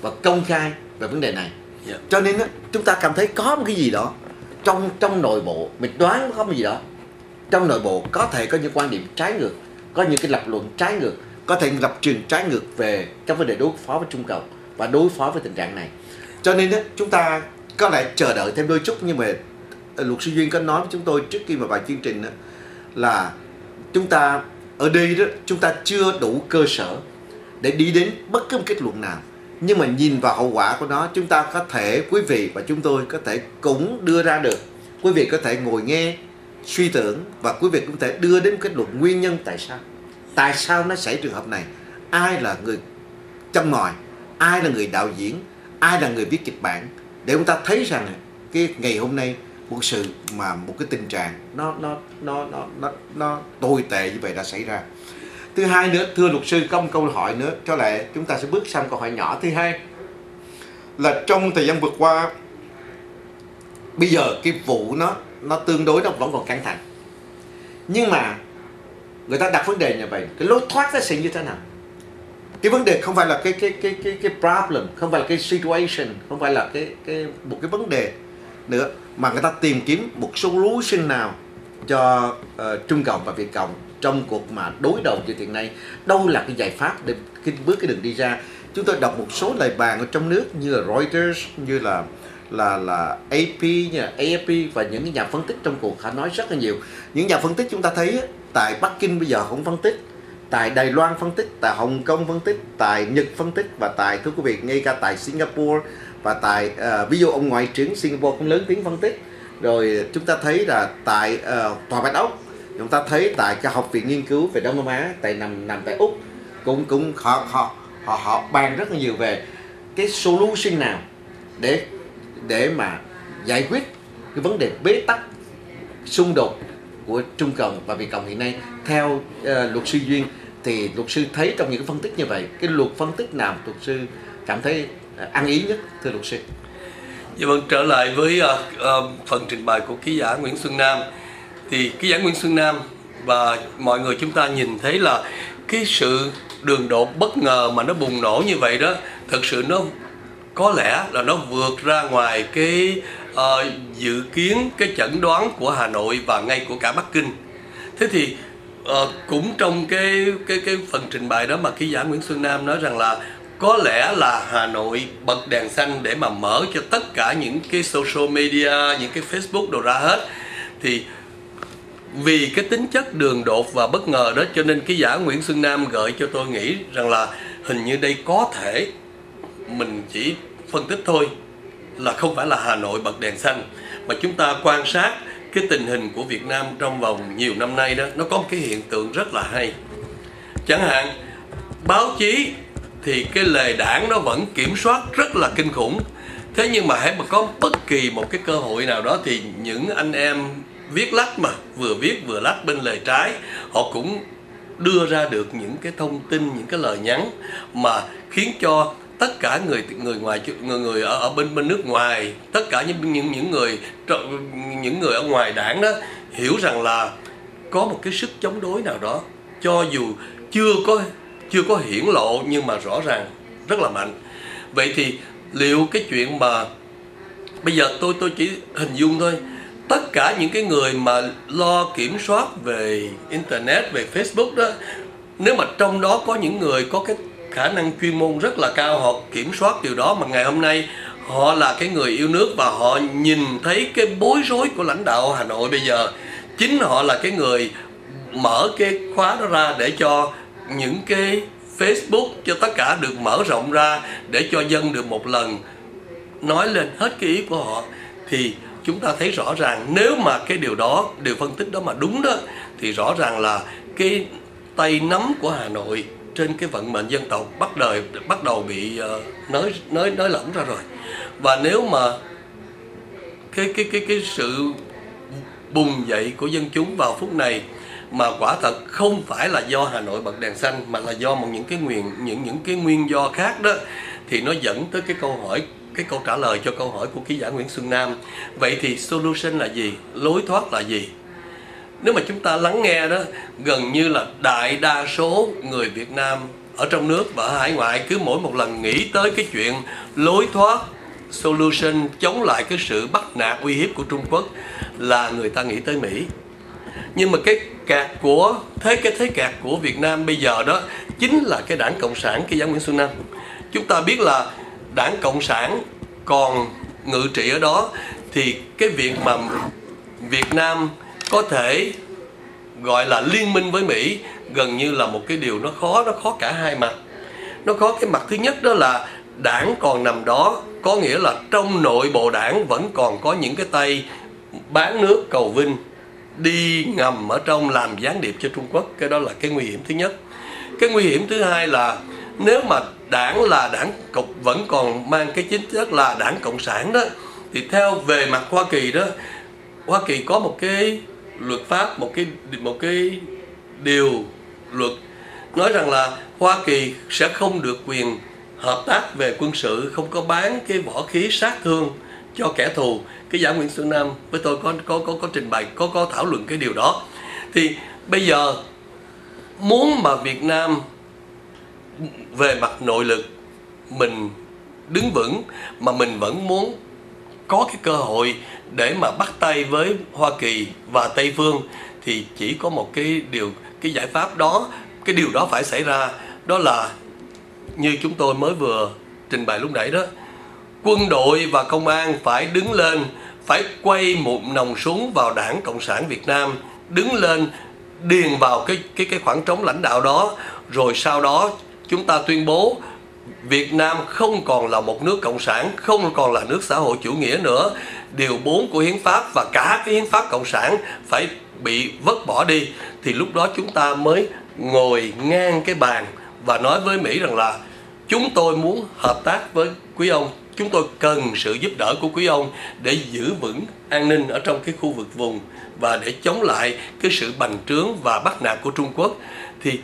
và công khai về vấn đề này. Yeah. Cho nên á, chúng ta cảm thấy có một cái gì đó trong trong nội bộ, mình đoán có một gì đó trong nội bộ, có thể có những quan điểm trái ngược, có những cái lập luận trái ngược, có thể lập trường trái ngược về các vấn đề đối phó với Trung Cộng và đối phó với tình trạng này. Cho nên á, chúng ta có lẽ chờ đợi thêm đôi chút, nhưng mà luật sư Duyên có nói với chúng tôi trước khi mà vào chương trình đó, là chúng ta ở đây đó, chúng ta chưa đủ cơ sở để đi đến bất cứ một kết luận nào. Nhưng mà nhìn vào hậu quả của nó, chúng ta có thể, quý vị và chúng tôi có thể cũng đưa ra được. Quý vị có thể ngồi nghe, suy tưởng, và quý vị cũng có thể đưa đến kết luận nguyên nhân tại sao. Tại sao nó xảy trường hợp này? Ai là người châm ngòi? Ai là người đạo diễn? Ai là người viết kịch bản? Để chúng ta thấy rằng cái ngày hôm nay một sự mà một cái tình trạng nó nó nó nó nó, nó tồi tệ như vậy đã xảy ra. Thứ hai nữa, thưa luật sư, có một câu hỏi nữa, cho lẽ chúng ta sẽ bước sang câu hỏi nhỏ thứ hai, là trong thời gian vừa qua, bây giờ cái vụ nó nó tương đối nó vẫn còn căng thẳng, nhưng mà người ta đặt vấn đề như vậy, cái lối thoát nó sẽ như thế nào? Cái vấn đề không phải là cái cái cái cái cái problem, không phải là cái situation, không phải là cái cái một cái vấn đề nữa, mà người ta tìm kiếm một solution nào cho uh, Trung Cộng và Việt Cộng trong cuộc mà đối đầu như hiện nay. Đâu là cái giải pháp để cái bước cái đường đi ra? Chúng tôi đọc một số lời bàn ở trong nước như là Reuters, như là là là a pê, như là a ép pê, và những cái nhà phân tích trong cuộc họ nói rất là nhiều. Những nhà phân tích chúng ta thấy tại Bắc Kinh bây giờ cũng phân tích, tại Đài Loan phân tích, tại Hồng Kông phân tích, tại Nhật phân tích, và tại, thưa quý vị, ngay cả tại Singapore, và tại uh, ví dụ ông ngoại trưởng Singapore cũng lớn tiếng phân tích. Rồi chúng ta thấy là tại uh, Tòa Bạch Ốc, chúng ta thấy tại cái học viện nghiên cứu về Đông Nam Á tại nằm nằm tại Úc, cũng cũng họ họ họ họ bàn rất là nhiều về cái solution nào để để mà giải quyết cái vấn đề bế tắc xung đột của Trung Cộng và Việt Cộng hiện nay. Theo uh, luật sư Duyên thì luật sư thấy trong những cái phân tích như vậy, cái luật phân tích nào luật sư cảm thấy uh, ăn ý nhất, thưa luật sư? Dạ vâng, trở lại với uh, uh, phần trình bày của ký giả Nguyễn Xuân Nam, thì ký giả Nguyễn Xuân Nam và mọi người chúng ta nhìn thấy là cái sự đường đột bất ngờ mà nó bùng nổ như vậy đó, thật sự nó có lẽ là nó vượt ra ngoài cái uh, dự kiến, cái chẩn đoán của Hà Nội và ngay của cả Bắc Kinh. Thế thì uh, cũng trong cái cái cái phần trình bày đó mà ký giả Nguyễn Xuân Nam nói rằng là có lẽ là Hà Nội bật đèn xanh để mà mở cho tất cả những cái social media, những cái Facebook đồ ra hết. Thì vì cái tính chất đường đột và bất ngờ đó, cho nên ký giả Nguyễn Xuân Nam gợi cho tôi nghĩ rằng là hình như đây có thể, mình chỉ phân tích thôi, là không phải là Hà Nội bật đèn xanh, mà chúng ta quan sát cái tình hình của Việt Nam trong vòng nhiều năm nay đó, nó có một cái hiện tượng rất là hay. Chẳng hạn báo chí thì cái lề đảng nó vẫn kiểm soát rất là kinh khủng. Thế nhưng mà hãy mà có bất kỳ một cái cơ hội nào đó thì những anh em viết lách mà vừa viết vừa lách bên lề trái, họ cũng đưa ra được những cái thông tin, những cái lời nhắn mà khiến cho tất cả người người ngoài người người ở, ở bên bên nước ngoài, tất cả những những những người những người ở ngoài đảng đó hiểu rằng là có một cái sức chống đối nào đó, cho dù chưa có chưa có hiển lộ nhưng mà rõ ràng rất là mạnh. Vậy thì liệu cái chuyện mà bây giờ tôi tôi chỉ hình dung thôi, tất cả những cái người mà lo kiểm soát về internet, về Facebook đó, nếu mà trong đó có những người có cái khả năng chuyên môn rất là cao, họ kiểm soát điều đó, mà ngày hôm nay họ là cái người yêu nước và họ nhìn thấy cái bối rối của lãnh đạo Hà Nội bây giờ, chính họ là cái người mở cái khóa đó ra để cho những cái Facebook, cho tất cả được mở rộng ra để cho dân được một lần nói lên hết cái ý của họ. Thì chúng ta thấy rõ ràng nếu mà cái điều đó, điều phân tích đó mà đúng đó, thì rõ ràng là cái tay nắm của Hà Nội trên cái vận mệnh dân tộc bắt đầu bắt đầu bị uh, nới nới nới lỏng ra rồi. Và nếu mà cái cái cái cái sự bùng dậy của dân chúng vào phút này mà quả thật không phải là do Hà Nội bật đèn xanh, mà là do một những cái nguyên những những cái nguyên do khác đó, thì nó dẫn tới cái câu hỏi, cái câu trả lời cho câu hỏi của ký giả Nguyễn Xuân Nam. Vậy thì solution là gì? Lối thoát là gì? Nếu mà chúng ta lắng nghe đó, gần như là đại đa số người Việt Nam ở trong nước và ở hải ngoại cứ mỗi một lần nghĩ tới cái chuyện lối thoát, solution chống lại cái sự bắt nạt uy hiếp của Trung Quốc là người ta nghĩ tới Mỹ. Nhưng mà cái kẹt của thế cái thế kẹt của Việt Nam bây giờ đó chính là cái Đảng Cộng sản khi giáng Nguyễn Xuân Nam. Chúng ta biết là Đảng Cộng sản còn ngự trị ở đó, thì cái việc mà Việt Nam có thể gọi là liên minh với Mỹ gần như là một cái điều nó khó, nó khó cả hai mặt. Nó khó cái mặt thứ nhất đó là đảng còn nằm đó, có nghĩa là trong nội bộ đảng vẫn còn có những cái tay bán nước cầu vinh đi ngầm ở trong làm gián điệp cho Trung Quốc. Cái đó là cái nguy hiểm thứ nhất. Cái nguy hiểm thứ hai là nếu mà đảng là đảng cộng vẫn còn mang cái chính chất là đảng Cộng sản đó, thì theo về mặt Hoa Kỳ đó, Hoa Kỳ có một cái luật pháp, một cái một cái điều luật nói rằng là Hoa Kỳ sẽ không được quyền hợp tác về quân sự, không có bán cái võ khí sát thương cho kẻ thù. Cái giả Nguyễn Xuân Nam với tôi có có có có trình bày, có có thảo luận cái điều đó. Thì bây giờ muốn mà Việt Nam về mặt nội lực mình đứng vững, mà mình vẫn muốn có cái cơ hội để mà bắt tay với Hoa Kỳ và Tây phương, thì chỉ có một cái điều, cái giải pháp đó, cái điều đó phải xảy ra, đó là như chúng tôi mới vừa trình bày lúc nãy đó, quân đội và công an phải đứng lên, phải quay một nòng súng vào Đảng Cộng sản Việt Nam, đứng lên điền vào cái cái cái khoảng trống lãnh đạo đó, rồi sau đó chúng ta tuyên bố Việt Nam không còn là một nước cộng sản, không còn là nước xã hội chủ nghĩa nữa. Điều bốn của hiến pháp và cả cái hiến pháp cộng sản phải bị vứt bỏ đi, thì lúc đó chúng ta mới ngồi ngang cái bàn và nói với Mỹ rằng là chúng tôi muốn hợp tác với quý ông, chúng tôi cần sự giúp đỡ của quý ông để giữ vững an ninh ở trong cái khu vực vùng và để chống lại cái sự bành trướng và bắt nạt của Trung Quốc. Thì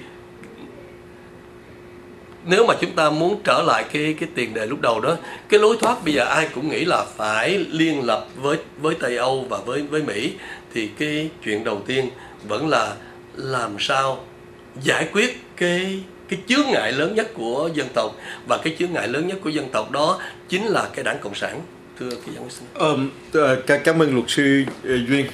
nếu mà chúng ta muốn trở lại cái cái tiền đề lúc đầu đó, cái lối thoát bây giờ ai cũng nghĩ là phải liên lập với với Tây Âu và với với Mỹ, thì cái chuyện đầu tiên vẫn là làm sao giải quyết cái cái chướng ngại lớn nhất của dân tộc, và cái chướng ngại lớn nhất của dân tộc đó chính là cái Đảng Cộng sản. Thưa cái giảng sinh. Um, cảm ơn luật sư uh, Duyên.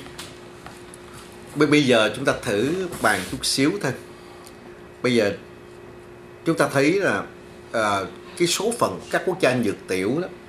Bây giờ chúng ta thử bàn chút xíu thôi. Bây giờ chúng ta thấy là uh, cái số phận các quốc gia nhược tiểu đó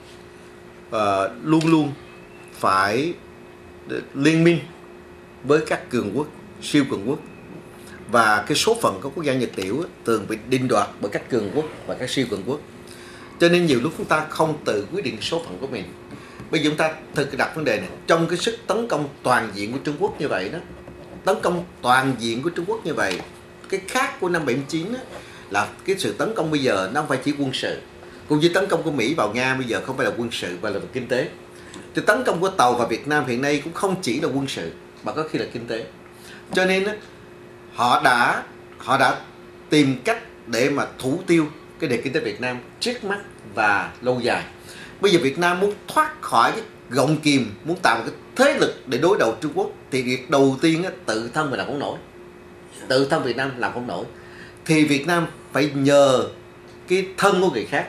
uh, luôn luôn phải liên minh với các cường quốc, siêu cường quốc, và cái số phận của quốc gia nhược tiểu thường bị định đoạt bởi các cường quốc và các siêu cường quốc. Cho nên nhiều lúc chúng ta không tự quyết định số phận của mình. Bây giờ chúng ta thực đặt vấn đề này, trong cái sức tấn công toàn diện của Trung Quốc như vậy đó, tấn công toàn diện của Trung Quốc như vậy, cái khác của năm bảy chín đó, là cái sự tấn công bây giờ nó không phải chỉ quân sự, cũng như tấn công của Mỹ vào Nga bây giờ không phải là quân sự mà là kinh tế. Thì tấn công của Tàu vào Việt Nam hiện nay cũng không chỉ là quân sự mà có khi là kinh tế. Cho nên đó, họ đã họ đã tìm cách để mà thủ tiêu cái nền kinh tế Việt Nam trước mắt và lâu dài. Bây giờ Việt Nam muốn thoát khỏi cái gọng kìm, muốn tạo một cái thế lực để đối đầu Trung Quốc, thì việc đầu tiên á, tự thân mình làm không nổi, tự thân Việt Nam làm không nổi, thì Việt Nam phải nhờ cái thân của người khác,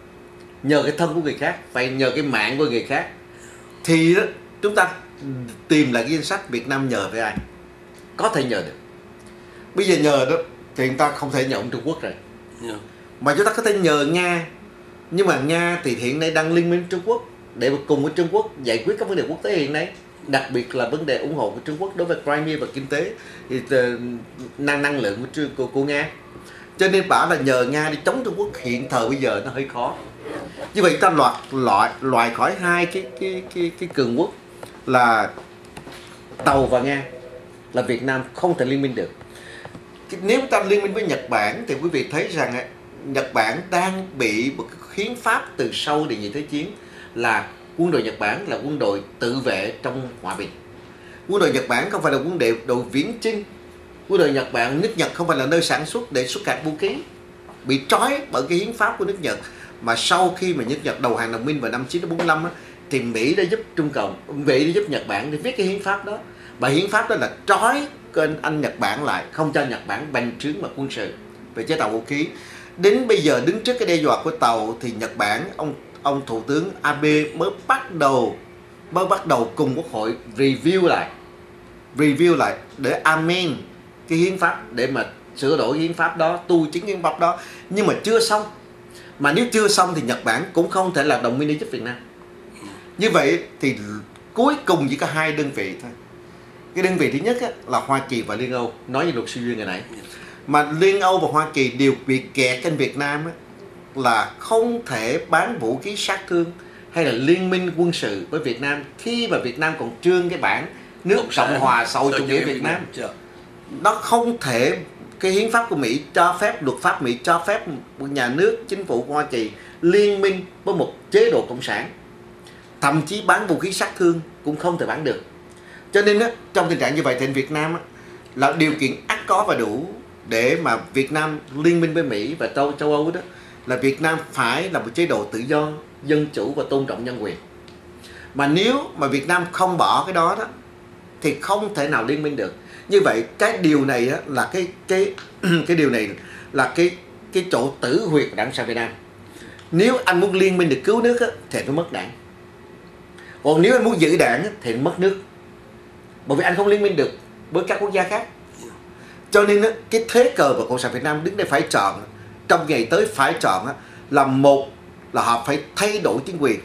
nhờ cái thân của người khác, phải nhờ cái mạng của người khác. Thì đó, chúng ta tìm lại cái danh sách Việt Nam nhờ với ai, có thể nhờ được. Bây giờ nhờ đó thì chúng ta không thể nhờ ông Trung Quốc rồi, yeah. Mà chúng ta có thể nhờ Nga. Nhưng mà Nga thì hiện nay đang liên minh Trung Quốc để cùng với Trung Quốc giải quyết các vấn đề quốc tế hiện nay, đặc biệt là vấn đề ủng hộ của Trung Quốc đối với Crimea và kinh tế thì năng năng lượng của, của, của Nga. Cho nên bảo là nhờ Nga đi chống Trung Quốc hiện thời bây giờ nó hơi khó. Như vậy ta loại loại loại khỏi hai cái cái cái cái cường quốc là Tàu và Nga, là Việt Nam không thể liên minh được. Nếu ta liên minh với Nhật Bản thì quý vị thấy rằng Nhật Bản đang bị một cái hiến pháp từ sau Đệ nhị Thế chiến là quân đội Nhật Bản là quân đội tự vệ trong hòa bình. Quân đội Nhật Bản không phải là quân đội đội viễn chinh. Quân đội Nhật Bản, nước Nhật không phải là nơi sản xuất để xuất hạt vũ khí, bị trói bởi cái hiến pháp của nước Nhật. Mà sau khi mà nước Nhật đầu hàng đồng minh vào năm một nghìn chín trăm bốn mươi lăm á, thì Mỹ đã giúp Trung Cộng, Mỹ đã giúp Nhật Bản để viết cái hiến pháp đó. Và hiến pháp đó là trói anh, anh Nhật Bản lại, không cho Nhật Bản bành trướng mà quân sự về chế tạo vũ khí. đến bây giờ đứng trước cái đe dọa của tàu thì Nhật Bản, ông ông Thủ tướng Abe mới bắt đầu mới bắt đầu cùng Quốc hội review lại review lại để amend cái hiến pháp, để mà sửa đổi hiến pháp đó, tu chính hiến pháp đó, nhưng mà chưa xong. Mà nếu chưa xong thì Nhật Bản cũng không thể là đồng minh giúp Việt Nam. Như vậy thì cuối cùng chỉ có hai đơn vị thôi. Cái đơn vị thứ nhất á, là Hoa Kỳ và Liên Âu, nói như luật sư Duyên ngày nãy. Mà Liên Âu và Hoa Kỳ đều bị kẹt trên Việt Nam á, là không thể bán vũ khí sát thương hay là liên minh quân sự với Việt Nam khi mà Việt Nam còn trương cái bản nước Cộng hòa xã hội chủ nghĩa Việt Nam. Nó không thể, cái hiến pháp của Mỹ cho phép, luật pháp Mỹ cho phép một nhà nước, chính phủ của Hoa Kỳ liên minh với một chế độ cộng sản. Thậm chí bán vũ khí sát thương cũng không thể bán được. Cho nên á, trong tình trạng như vậy thì Việt Nam á, là điều kiện ắt có và đủ để mà Việt Nam liên minh với Mỹ và châu, châu Âu đó, là Việt Nam phải là một chế độ tự do, dân chủ và tôn trọng nhân quyền. Mà nếu mà Việt Nam không bỏ cái đó đó thì không thể nào liên minh được. Như vậy cái điều này á, là cái cái cái điều này là cái cái chỗ tử huyệt của Đảng Cộng sản Việt Nam. Nếu anh muốn liên minh để cứu nước á, thì anh phải mất đảng. Còn nếu anh muốn giữ đảng á, thì anh mất nước. Bởi vì anh không liên minh được với các quốc gia khác. Cho nên á, cái thế cờ mà Cộng sản Việt Nam đứng đây phải chọn trong ngày tới, phải chọn á, là một là họ phải thay đổi chính quyền,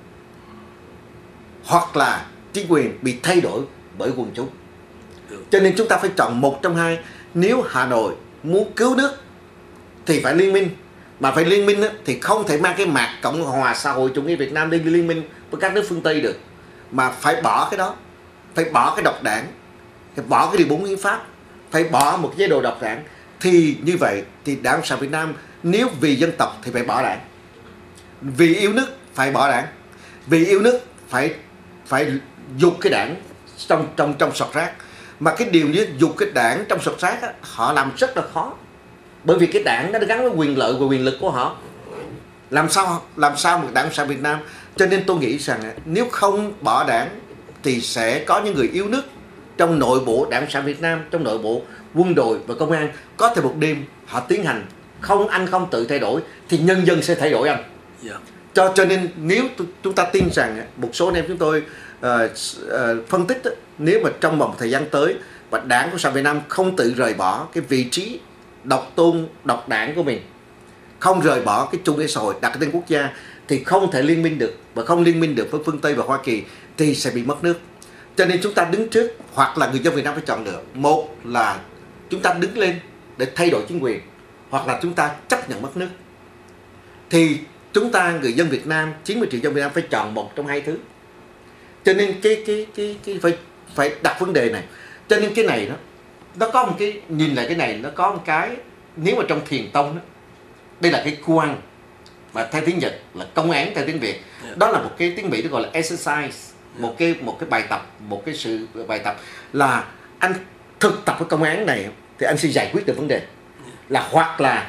hoặc là chính quyền bị thay đổi bởi quần chúng. Cho nên chúng ta phải chọn một trong hai. Nếu Hà Nội muốn cứu nước thì phải liên minh. Mà phải liên minh á, thì không thể mang cái mạc Cộng hòa xã hội chủ nghĩa Việt Nam đi liên minh với các nước phương Tây được. Mà phải bỏ cái đó. Phải bỏ cái độc đảng, phải bỏ cái điều bốn hiến pháp, phải bỏ một chế độ độc đảng. Thì như vậy thì Đảng Cộng sản Việt Nam nếu vì dân tộc thì phải bỏ đảng, vì yêu nước phải bỏ đảng, vì yêu nước phải phải dục cái đảng trong trong trong sọt rác. Mà cái điều như dục cái đảng trong sọt rác á, họ làm rất là khó, bởi vì cái đảng nó gắn với quyền lợi và quyền lực của họ. Làm sao làm sao một Đảng Cộng sản Việt Nam. Cho nên tôi nghĩ rằng nếu không bỏ đảng thì sẽ có những người yêu nước trong nội bộ Đảng Cộng sản Việt Nam, trong nội bộ quân đội và công an, có thể một đêm họ tiến hành, không anh không tự thay đổi thì nhân dân sẽ thay đổi anh. Yeah. Cho cho nên nếu chúng ta tin rằng một số anh em chúng tôi uh, uh, phân tích, nếu mà trong một thời gian tới và Đảng Cộng sản Việt Nam không tự rời bỏ cái vị trí độc tôn, độc đảng của mình, không rời bỏ cái chủ nghĩa xã hội đặt cái tên quốc gia, thì không thể liên minh được, và không liên minh được với phương Tây và Hoa Kỳ thì sẽ bị mất nước. Cho nên chúng ta đứng trước, hoặc là người dân Việt Nam phải chọn được, một là chúng ta đứng lên để thay đổi chính quyền, hoặc là chúng ta chấp nhận mất nước. Thì chúng ta, người dân Việt Nam, chín mươi triệu dân Việt Nam phải chọn một trong hai thứ. Cho nên cái cái cái cái phải phải đặt vấn đề này. Cho nên cái này đó, nó có một cái, nhìn lại cái này nó có một cái, nếu mà trong thiền tông đó, đây là cái quan mà theo tiếng Nhật là công án theo tiếng Việt. Đó là một cái tiếng Mỹ nó gọi là exercise, một cái một cái bài tập, một cái sự bài tập là anh thực tập cái công án này thì anh sẽ giải quyết được vấn đề. Là hoặc là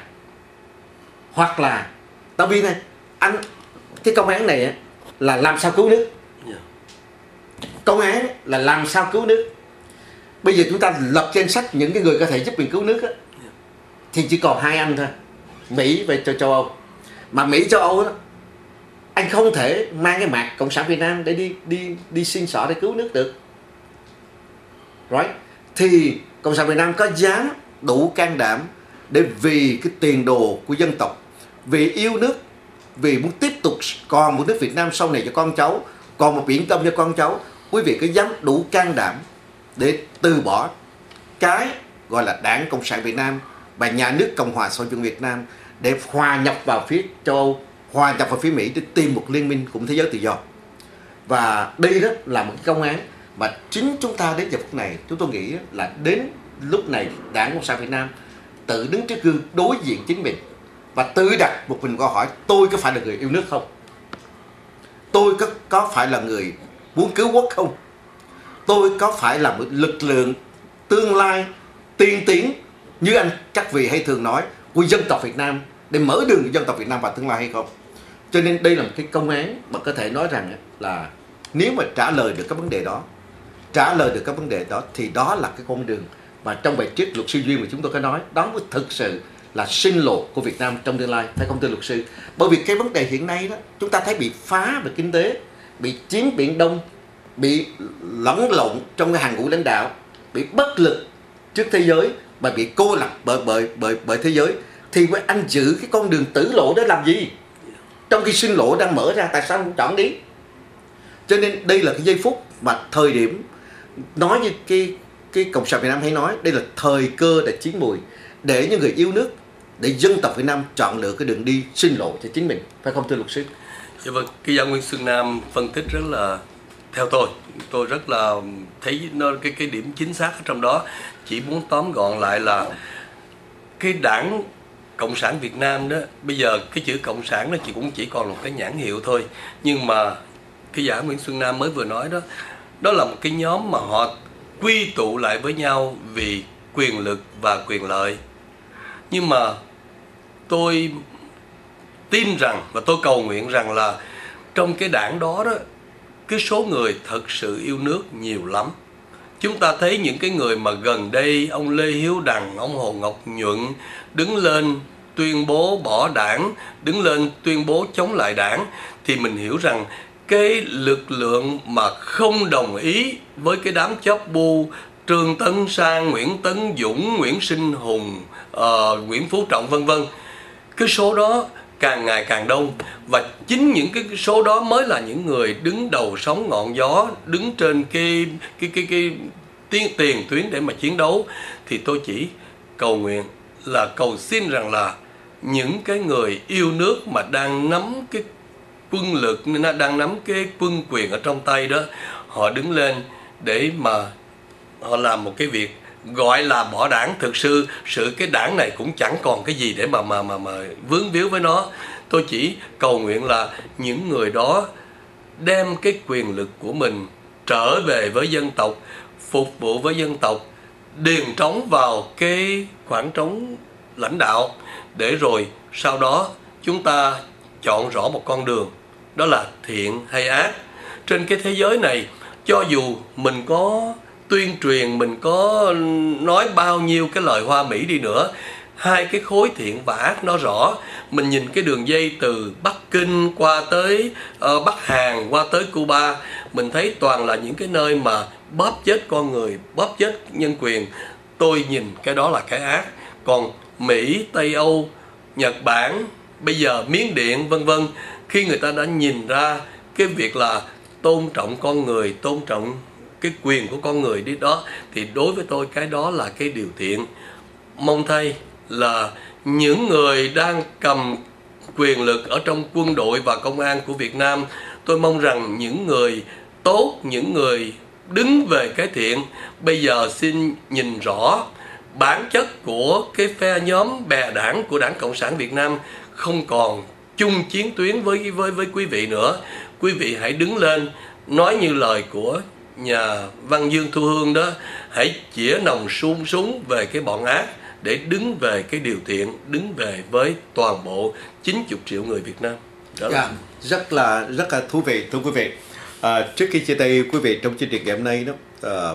hoặc là tao biết này, anh cái công án này là làm sao cứu nước. Công án là làm sao cứu nước. Bây giờ chúng ta lập danh sách những cái người có thể giúp mình cứu nước á, thì chỉ còn hai anh thôi, Mỹ và cho châu Âu. Mà Mỹ châu Âu đó, anh không thể mang cái mạc Cộng sản Việt Nam để đi đi đi xin xỏ để cứu nước được. Right? Thì Cộng sản Việt Nam có dám đủ can đảm để vì cái tiền đồ của dân tộc, vì yêu nước, vì muốn tiếp tục còn một nước Việt Nam sau này cho con cháu, còn một biển Đông cho con cháu, quý vị có dám đủ can đảm để từ bỏ cái gọi là Đảng Cộng sản Việt Nam và nhà nước Cộng hòa xã hội chủ nghĩa Việt Nam để hòa nhập vào phía châu Âu, hòa nhập vào phía Mỹ để tìm một liên minh cùng thế giới tự do. Và đây đó là một cái công án mà chính chúng ta đến giờ phút này, chúng tôi nghĩ là đến lúc này Đảng Cộng sản Việt Nam tự đứng trước gương đối diện chính mình và tự đặt một mình câu hỏi: tôi có phải là người yêu nước không? Tôi có, có phải là người muốn cứu quốc không? Tôi có phải là một lực lượng tương lai tiên tiến như anh các vị hay thường nói của dân tộc Việt Nam để mở đường của dân tộc Việt Nam vào tương lai hay không? Cho nên đây là một cái công án mà có thể nói rằng là nếu mà trả lời được các vấn đề đó, trả lời được các vấn đề đó thì đó là cái con đường mà trong bài trước luật sư Duyên mà chúng tôi có nói, đó mới thực sự là sinh lộ của Việt Nam trong tương lai, phải không thưa luật sư? Bởi vì cái vấn đề hiện nay đó, chúng ta thấy bị phá về kinh tế, bị chiến Biển Đông, bị lẫn lộn trong cái hàng ngũ lãnh đạo, bị bất lực trước thế giới và bị cô lập bởi bởi bởi bởi thế giới, thì với anh giữ cái con đường tử lộ đó làm gì? Trong khi sinh lộ đang mở ra, tại sao không chọn đi? Cho nên đây là cái giây phút mà thời điểm, nói như cái cái Cộng sản Việt Nam hay nói, đây là thời cơ để chín mùi, để những người yêu nước, để dân tộc Việt Nam chọn lựa cái đường đi sinh lộ cho chính mình, phải không thưa luật sư? Dạ vâng, cái giáo Nguyễn Xuân Nam phân tích rất là, theo tôi, tôi rất là thấy nó cái cái điểm chính xác ở trong đó. Chỉ muốn tóm gọn lại là cái đảng Cộng sản Việt Nam đó, bây giờ cái chữ Cộng sản nó chỉ cũng chỉ còn là một cái nhãn hiệu thôi. Nhưng mà cái giả Nguyễn Xuân Nam mới vừa nói đó, đó là một cái nhóm mà họ quy tụ lại với nhau vì quyền lực và quyền lợi. Nhưng mà tôi tin rằng và tôi cầu nguyện rằng là trong cái đảng đó đó, cái số người thật sự yêu nước nhiều lắm. Chúng ta thấy những cái người mà gần đây, ông Lê Hiếu Đằng, ông Hồ Ngọc Nhuận đứng lên tuyên bố bỏ đảng, đứng lên tuyên bố chống lại đảng, thì mình hiểu rằng cái lực lượng mà không đồng ý với cái đám chóp bu Trương Tấn Sang, Nguyễn Tấn Dũng, Nguyễn Sinh Hùng, uh, Nguyễn Phú Trọng vân vân, cái số đó càng ngày càng đông, và chính những cái số đó mới là những người đứng đầu sóng ngọn gió, đứng trên cái cái cái cái tiền tiền tuyến để mà chiến đấu. Thì tôi chỉ cầu nguyện là cầu xin rằng là những cái người yêu nước mà đang nắm cái quân lực, đang nắm cái quân quyền ở trong tay đó, họ đứng lên để mà họ làm một cái việc gọi là bỏ đảng. Thực sự sự cái đảng này cũng chẳng còn cái gì để mà mà mà mà vướng víu với nó. Tôi chỉ cầu nguyện là những người đó đem cái quyền lực của mình trở về với dân tộc, phục vụ với dân tộc, điền trống vào cái khoảng trống lãnh đạo, để rồi sau đó chúng ta chọn rõ một con đường, đó là thiện hay ác. Trên cái thế giới này, cho dù mình có tuyên truyền, mình có nói bao nhiêu cái lời hoa mỹ đi nữa, hai cái khối thiện và ác nó rõ. Mình nhìn cái đường dây từ Bắc Kinh qua tới uh, Bắc Hàn, qua tới Cuba, mình thấy toàn là những cái nơi mà bóp chết con người, bóp chết nhân quyền. Tôi nhìn cái đó là cái ác. Còn Mỹ, Tây Âu, Nhật Bản, bây giờ Miến Điện vân vân, khi người ta đã nhìn ra cái việc là tôn trọng con người, tôn trọng cái quyền của con người đi đó, thì đối với tôi cái đó là cái điều thiện. Mong thay là những người đang cầm quyền lực ở trong quân đội và công an của Việt Nam, tôi mong rằng những người tốt, những người đứng về cái thiện, bây giờ xin nhìn rõ bản chất của cái phe nhóm bè đảng của Đảng Cộng sản Việt Nam không còn chung chiến tuyến với với với quý vị nữa. Quý vị hãy đứng lên, nói như lời của nhà văn Dương Thu Hương đó, hãy chĩa nòng súng súng về cái bọn ác để đứng về cái điều thiện, đứng về với toàn bộ chín mươi triệu người Việt Nam. Đó là... yeah, rất là rất là thú vị, thưa quý vị. À, trước khi chia tay quý vị trong chương trình ngày hôm nay đó, à,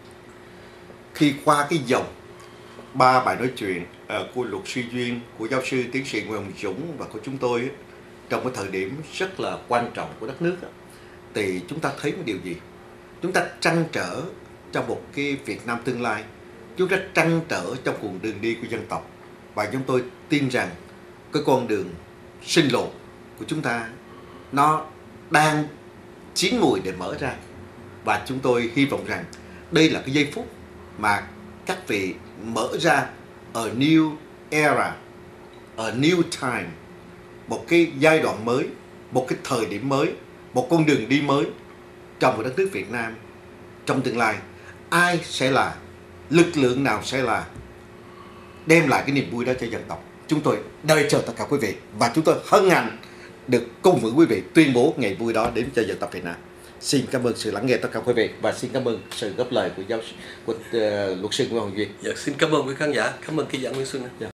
khi qua cái dòng ba bài nói chuyện à, của luật sư Duyên, của giáo sư tiến sĩ Nguyễn Hồng Dũng và của chúng tôi á, trong cái thời điểm rất là quan trọng của đất nước á, thì chúng ta thấy một điều gì? Chúng ta trăn trở trong một cái Việt Nam tương lai, chúng ta trăn trở trong cùng đường đi của dân tộc, và chúng tôi tin rằng cái con đường sinh lộ của chúng ta nó đang chín mùi để mở ra. Và chúng tôi hy vọng rằng đây là cái giây phút mà các vị mở ra a new era, a new time, một cái giai đoạn mới, một cái thời điểm mới, một con đường đi mới trong một đất nước Việt Nam trong tương lai. Ai sẽ là, lực lượng nào sẽ là đem lại cái niềm vui đó cho dân tộc? Chúng tôi đợi chờ tất cả quý vị, và chúng tôi hân hạnh được cùng với quý vị tuyên bố ngày vui đó đến cho dân tộc Việt Nam. Xin cảm ơn sự lắng nghe tất cả quý vị, và xin cảm ơn sự góp lời của giáo của uh, luật sư Nguyễn Hồng Duyên. Dạ, xin cảm ơn quý khán giả, cảm ơn ký giả Nguyễn Xuân. Dạ.